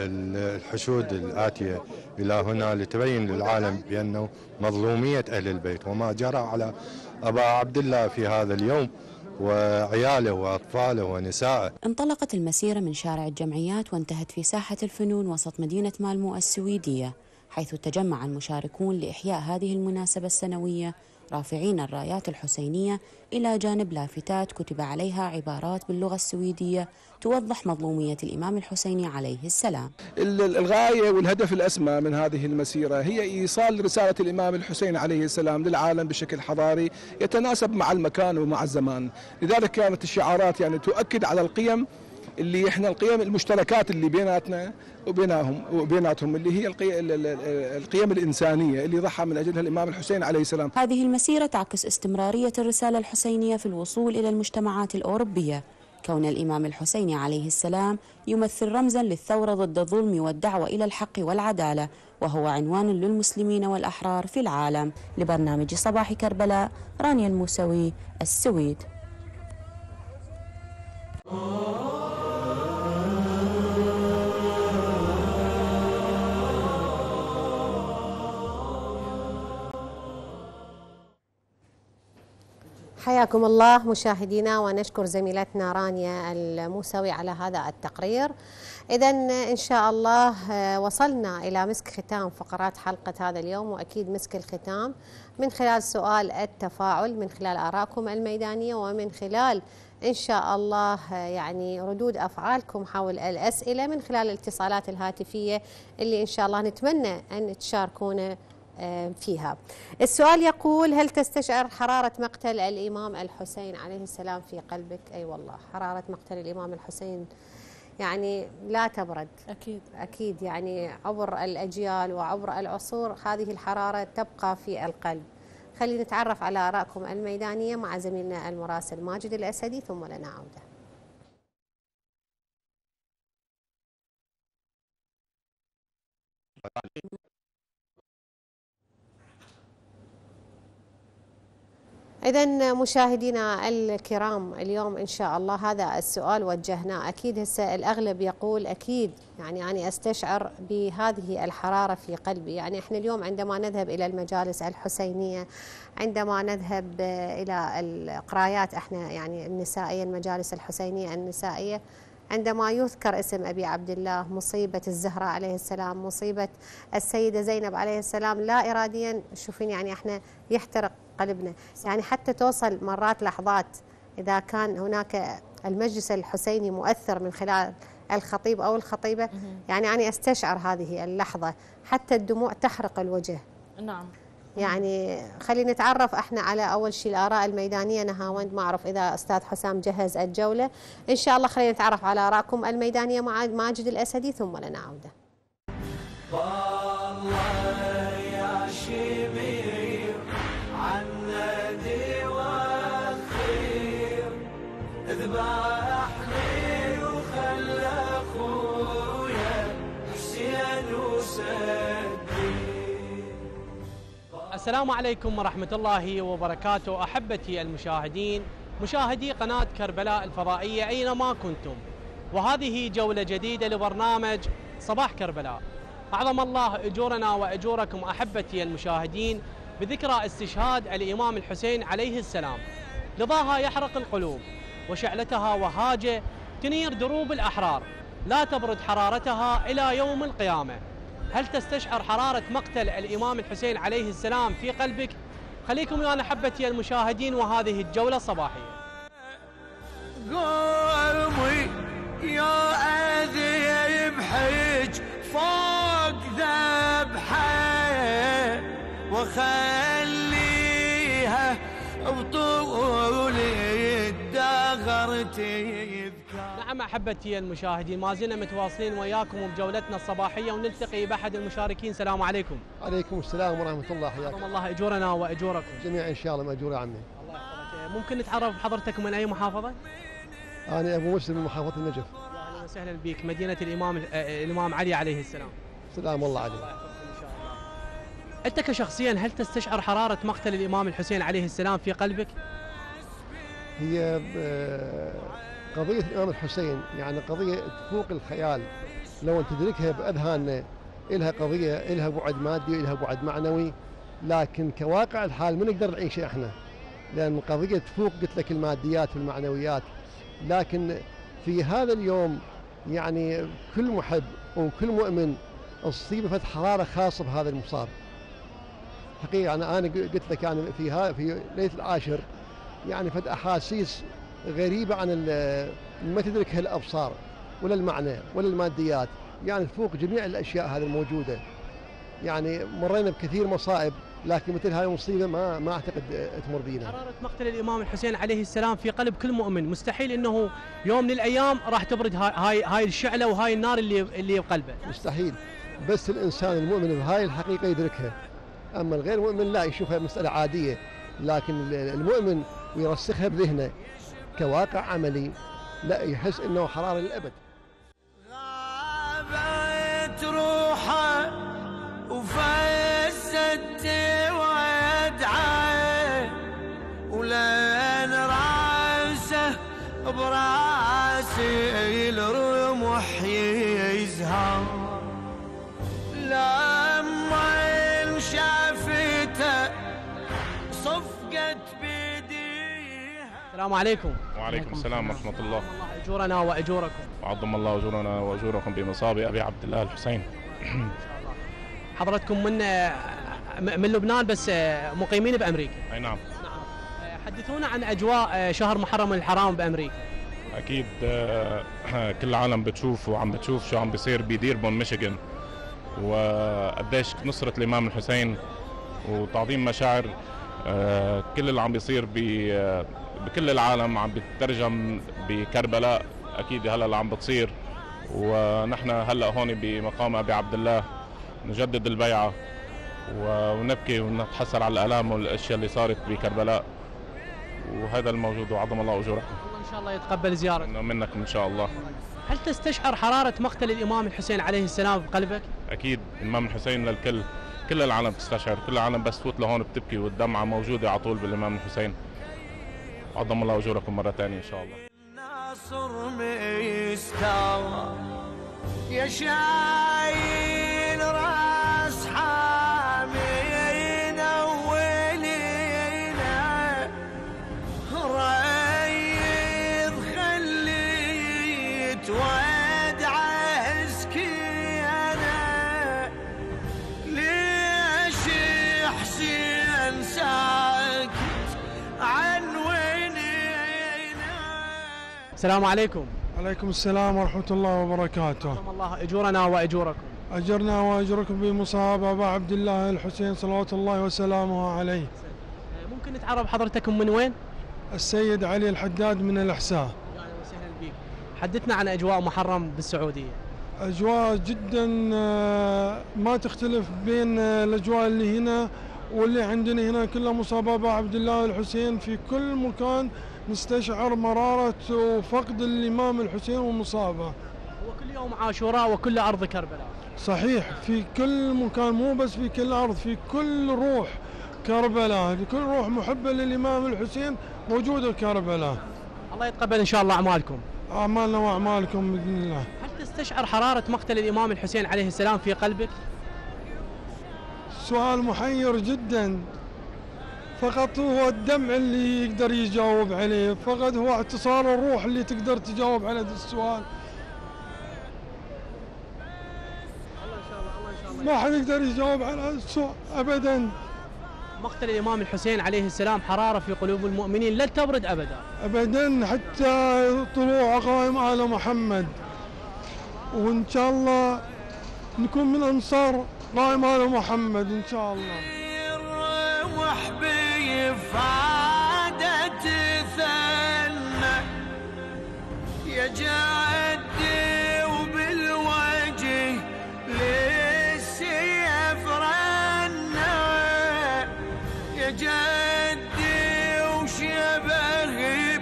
الحشود الآتية إلى هنا لتبين للعالم بأنه مظلومية أهل البيت وما جرى على أبا عبد الله في هذا اليوم وعياله وأطفاله ونسائه. انطلقت المسيرة من شارع الجمعيات وانتهت في ساحة الفنون وسط مدينة مالمو السويدية، حيث تجمع المشاركون لإحياء هذه المناسبة السنوية رافعين الرايات الحسينية إلى جانب لافتات كتب عليها عبارات باللغة السويدية توضح مظلومية الإمام الحسيني عليه السلام. الغاية والهدف الأسمى من هذه المسيرة هي إيصال رسالة الإمام الحسين عليه السلام للعالم بشكل حضاري يتناسب مع المكان ومع الزمان، لذلك كانت الشعارات يعني تؤكد على القيم اللي احنا القيم المشتركات اللي بيناتنا وبيناتهم اللي هي القيم الإنسانية اللي ضحى من أجلها الإمام الحسين عليه السلام. هذه المسيرة تعكس استمرارية الرسالة الحسينية في الوصول إلى المجتمعات الأوروبية، كون الإمام الحسين عليه السلام يمثل رمزا للثورة ضد الظلم والدعوة إلى الحق والعدالة، وهو عنوان للمسلمين والأحرار في العالم. لبرنامج صباح كربلاء، رانيا الموسوي، السويد. حياكم الله مشاهدينا، ونشكر زميلتنا رانيا الموسوي على هذا التقرير. إذا إن شاء الله وصلنا إلى مسك ختام فقرات حلقة هذا اليوم، وأكيد مسك الختام من خلال سؤال التفاعل، من خلال آرائكم الميدانية، ومن خلال إن شاء الله يعني ردود أفعالكم حول الأسئلة من خلال الاتصالات الهاتفية اللي إن شاء الله نتمنى أن تشاركونا فيها. السؤال يقول: هل تستشعر حرارة مقتل الإمام الحسين عليه السلام في قلبك؟ أي والله حرارة مقتل الإمام الحسين يعني لا تبرد. أكيد يعني عبر الأجيال وعبر العصور هذه الحرارة تبقى في القلب. خلينا نتعرف على آرائكم الميدانية مع زميلنا المراسل ماجد الأسدي ثم لنا عودة. إذن مشاهدينا الكرام، اليوم إن شاء الله هذا السؤال وجهناه. أكيد هسه الأغلب يقول أكيد يعني أنا أستشعر بهذه الحرارة في قلبي. يعني إحنا اليوم عندما نذهب إلى المجالس الحسينية، عندما نذهب إلى القرايات إحنا يعني النسائية، المجالس الحسينية النسائية، عندما يذكر اسم أبي عبد الله، مصيبة الزهراء عليه السلام، مصيبة السيدة زينب عليه السلام، لا إراديا شوفين يعني إحنا يحترق قلبنا. يعني حتى توصل مرات لحظات إذا كان هناك المجلس الحسيني مؤثر من خلال الخطيب أو الخطيبة، يعني أنا أستشعر هذه اللحظة، حتى الدموع تحرق الوجه. نعم. يعني خلينا نتعرف احنا على اول شيء الاراء الميدانيه. نهاوند ما اعرف اذا استاذ حسام جهز الجوله، ان شاء الله خلينا نتعرف على ارائكم الميدانيه مع ماجد الاسدي ثم لنا عوده. والله يا شبير عالندي والخير ذبحني وخلى اخويا حسين وسدي. السلام عليكم ورحمة الله وبركاته. أحبتي المشاهدين، مشاهدي قناة كربلاء الفضائية أينما كنتم، وهذه جولة جديدة لبرنامج صباح كربلاء. أعظم الله أجورنا وأجوركم أحبتي المشاهدين بذكرى استشهاد الإمام الحسين عليه السلام. لظاها يحرق القلوب وشعلتها وهاجة تنير دروب الأحرار، لا تبرد حرارتها إلى يوم القيامة. هل تستشعر حرارة مقتل الإمام الحسين عليه السلام في قلبك؟ خليكم ويانا أحبتي المشاهدين وهذه الجولة الصباحية. قومي يا أذي بحج فوق ذبحه وخليها بطول الدهر تذكر. نعم أحبتي المشاهدين، ما زلنا متواصلين وياكم بجولتنا الصباحية ونلتقي بأحد المشاركين. السلام عليكم. عليكم السلام ورحمة الله، حياكم. حياكم الله أجورنا وأجوركم جميعا إن شاء الله مأجور يا عمي. الله يحفظك. ممكن نتعرف بحضرتك من أي محافظة؟ أنا أبو مسلم من محافظة النجف. أهلا وسهلا بك، مدينة الإمام علي عليه السلام. سلام الله عليه. الله يحفظكم إن شاء الله. أنت كشخصيا هل تستشعر حرارة مقتل الإمام الحسين عليه السلام في قلبك؟ هي قضية الإمام الحسين يعني قضية تفوق الخيال، لو أن تدركها بأذهاننا. إلها قضية، إلها بعد مادي وإلها بعد معنوي، لكن كواقع الحال ما نقدر نعيشها إحنا، لأن القضية تفوق قلت لك الماديات والمعنويات. لكن في هذا اليوم يعني كل محب وكل مؤمن أصيب فد حرارة خاصة بهذا المصاب. حقيقة أنا قلت لك يعني في ليلة العاشر يعني فد أحاسيس غريبة عن ما تدركها الأبصار ولا المعنى ولا الماديات، يعني تفوق جميع الأشياء هذه الموجودة. يعني مرينا بكثير مصائب، لكن مثل هاي المصيبة ما أعتقد تمر بينا. حرارة مقتل الإمام الحسين عليه السلام في قلب كل مؤمن مستحيل إنه يوم من الأيام راح تبرد هاي الشعلة وهاي النار اللي بقلبه. مستحيل، بس الإنسان المؤمن بهاي الحقيقة يدركها، أما الغير مؤمن لا، يشوفها مسألة عادية، لكن المؤمن ويرسخها بذهنه كواقع عملي لا، يحس إنه حرارة للأبد. غابت روحه وفزت ويدعى ولين راسه براسي الرمح يزهر لما شافته صفقت بيديها. السلام عليكم. وعليكم السلام ورحمة الله. الله أجورنا وأجوركم. وعظم الله أجورنا وأجوركم بمصاب أبي عبد الله الحسين. حضرتكم من لبنان بس مقيمين بأمريكا. أي نعم. حدثونا عن أجواء شهر محرم الحرام بأمريكا. اكيد كل العالم بتشوف وعم بتشوف شو عم بيصير بديربون ميشيغان، وقديش نصرة الإمام الحسين وتعظيم مشاعر كل اللي عم بيصير بكل العالم عم بيترجم بكربلاء. أكيد هلا اللي عم بتصير، ونحن هلا هون بمقام أبي عبد الله نجدد البيعة ونبكي ونتحسر على الآلام والأشياء اللي صارت بكربلاء، وهذا الموجود وعظم الله أجوركم. إن شاء الله يتقبل زيارتك منكم إن شاء الله. هل تستشعر حرارة مقتل الإمام الحسين عليه السلام بقلبك؟ أكيد الإمام الحسين للكل، كل العالم تستشعر، كل العالم بس تفوت لهون بتبكي والدمعة موجودة على طول بالإمام الحسين. عظم الله أجوركم مرة ثانية إن شاء الله. ناصر مستوى يا شايل راس حامينا ولينا ريض خليت ودعه سكينه ليش حسين ساكت عن السلام عليكم. عليكم السلام ورحمة الله وبركاته. الله أجورنا وأجوركم. أجرنا وأجركم بمصاب أبا عبد الله الحسين صلوات الله وسلامه عليه. ممكن نتعرف حضرتكم من وين؟ السيد علي الحداد من الإحساء. أهلا وسهلا بك. حدثنا عن أجواء محرم بالسعودية. أجواء جدا ما تختلف بين الأجواء اللي هنا واللي عندنا هنا، كلها مصاب أبا عبد الله الحسين. في كل مكان نستشعر مرارة وفقد الإمام الحسين ومصابه. وكل يوم عاشوراء وكل أرض كربلاء. صحيح، في كل مكان، مو بس في كل أرض، في كل روح كربلاء، في كل روح محبة للإمام الحسين موجودة كربلاء. الله يتقبل إن شاء الله أعمالكم. أعمالنا وأعمالكم بإذن الله. هل تستشعر حرارة مقتل الإمام الحسين عليه السلام في قلبك؟ سؤال محير جدا، فقط هو الدمع اللي يقدر يجاوب عليه، فقط هو اعتصار الروح اللي تقدر تجاوب على هذا السؤال. ما حد يقدر يجاوب على هذا السؤال أبدا. مقتل الإمام الحسين عليه السلام حرارة في قلوب المؤمنين لن تبرد أبدا أبدا حتى طلوع قائم آل محمد، وإن شاء الله نكون من أنصار قائم آل محمد إن شاء الله. وحبي فادت ثنى يا جدي وبالوجه للسيف رنى يا جدي وشبه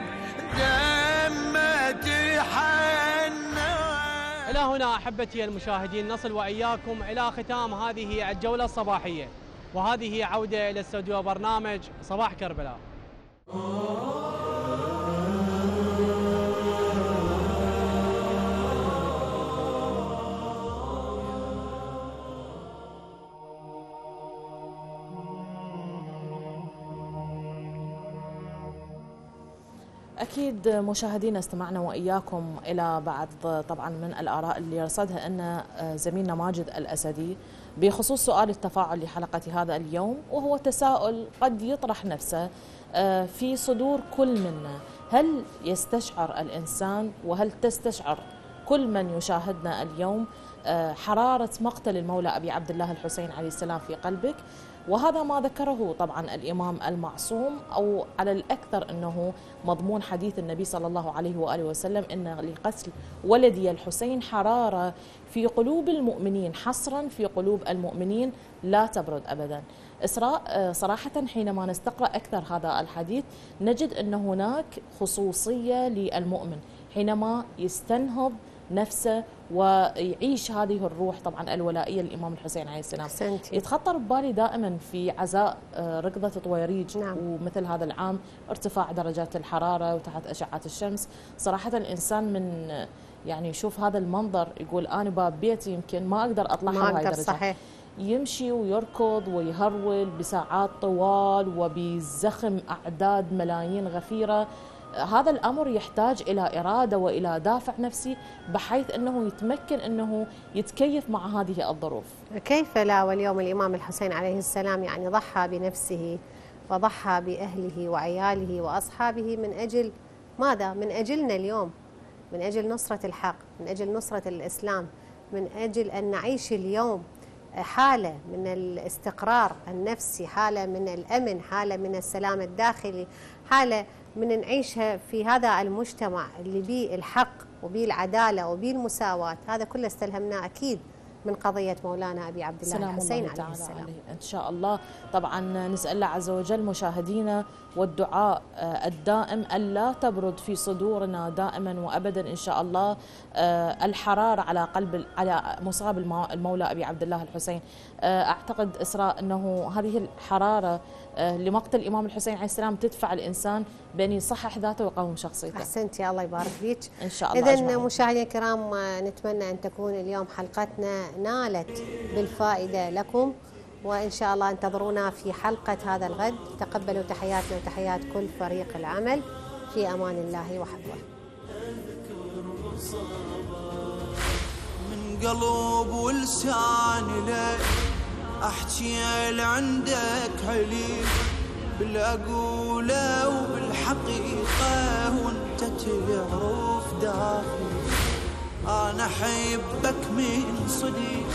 بدمة حنى. إلى هنا أحبتي المشاهدين نصل وإياكم إلى ختام هذه الجولة الصباحية، وهذه عودة إلى استوديو برنامج صباح كربلاء. أكيد مشاهدينا استمعنا وإياكم إلى بعض طبعا من الآراء اللي رصدها أن زميلنا ماجد الأسدي بخصوص سؤال التفاعل لحلقة هذا اليوم، وهو تساؤل قد يطرح نفسه في صدور كل منا. هل يستشعر الإنسان وهل تستشعر كل من يشاهدنا اليوم حرارة مقتل المولى أبي عبد الله الحسين عليه السلام في قلبك؟ وهذا ما ذكره طبعا الإمام المعصوم، أو على الأكثر أنه مضمون حديث النبي صلى الله عليه وآله وسلم إن لقتل ولدي الحسين حرارة في قلوب المؤمنين، حصرا في قلوب المؤمنين لا تبرد أبدا. إسراء، صراحة حينما نستقرأ أكثر هذا الحديث نجد أن هناك خصوصية للمؤمن حينما يستنهض نفسه ويعيش هذه الروح طبعا الولائية للإمام الحسين عليه السلام. يتخطر ببالي دائما في عزاء ركضة طويريج ومثل هذا العام ارتفاع درجات الحرارة وتحت أشعة الشمس، صراحة الإنسان من يعني يشوف هذا المنظر يقول أنا باب بيتي يمكن ما أقدر أطلعها بهاي الدرجة. صحيح. يمشي ويركض ويهرول بساعات طوال وبزخم أعداد ملايين غفيرة. هذا الأمر يحتاج إلى إرادة وإلى دافع نفسي بحيث أنه يتمكن أنه يتكيف مع هذه الظروف. كيف لا، واليوم الإمام الحسين عليه السلام يعني ضحى بنفسه وضحى بأهله وعياله وأصحابه من أجل ماذا؟ من أجلنا اليوم، من أجل نصرة الحق، من أجل نصرة الإسلام، من أجل أن نعيش اليوم حالة من الاستقرار النفسي، حالة من الأمن، حالة من السلام الداخلي، حالة من نعيشها في هذا المجتمع اللي بيه الحق وبيه العدالة وبيه المساواة. هذا كله استلهمناه أكيد من قضية مولانا أبي عبد الله الحسين عليه السلام. إن شاء الله. طبعا نسأل الله عز وجل مشاهدينا والدعاء الدائم ألا تبرد في صدورنا دائما وأبدا إن شاء الله الحرارة على مصاب المولى أبي عبد الله الحسين. أعتقد إسراء أنه هذه الحرارة لمقتل الإمام الحسين عليه السلام تدفع الإنسان بأن يصحح ذاته ويقوم شخصيته. أحسنت يا الله يبارك فيك. إن شاء الله. إذن مشاهدينا الكرام نتمنى أن تكون اليوم حلقتنا نالت بالفائدة لكم، وإن شاء الله انتظرونا في حلقة هذا الغد. تقبلوا تحياتنا وتحيات كل فريق العمل، في أمان الله وحفظه. من قلب ولسان لك أحكي عندك علي بالأقولة وبالحقيقة وانت تعرف داخلي. أنا أحبك من صديق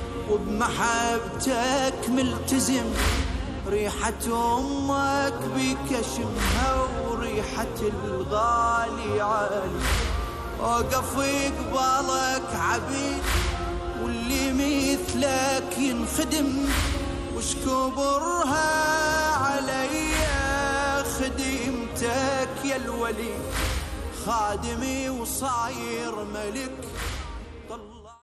وبمحبتك ملتزم، ريحة أمك بك شمها وريحة الغالي عالي. وقف قبالك عبيد واللي مثلك ينخدم، وش كبرها علي خدمتك يا الولي. خادمي وصاير ملك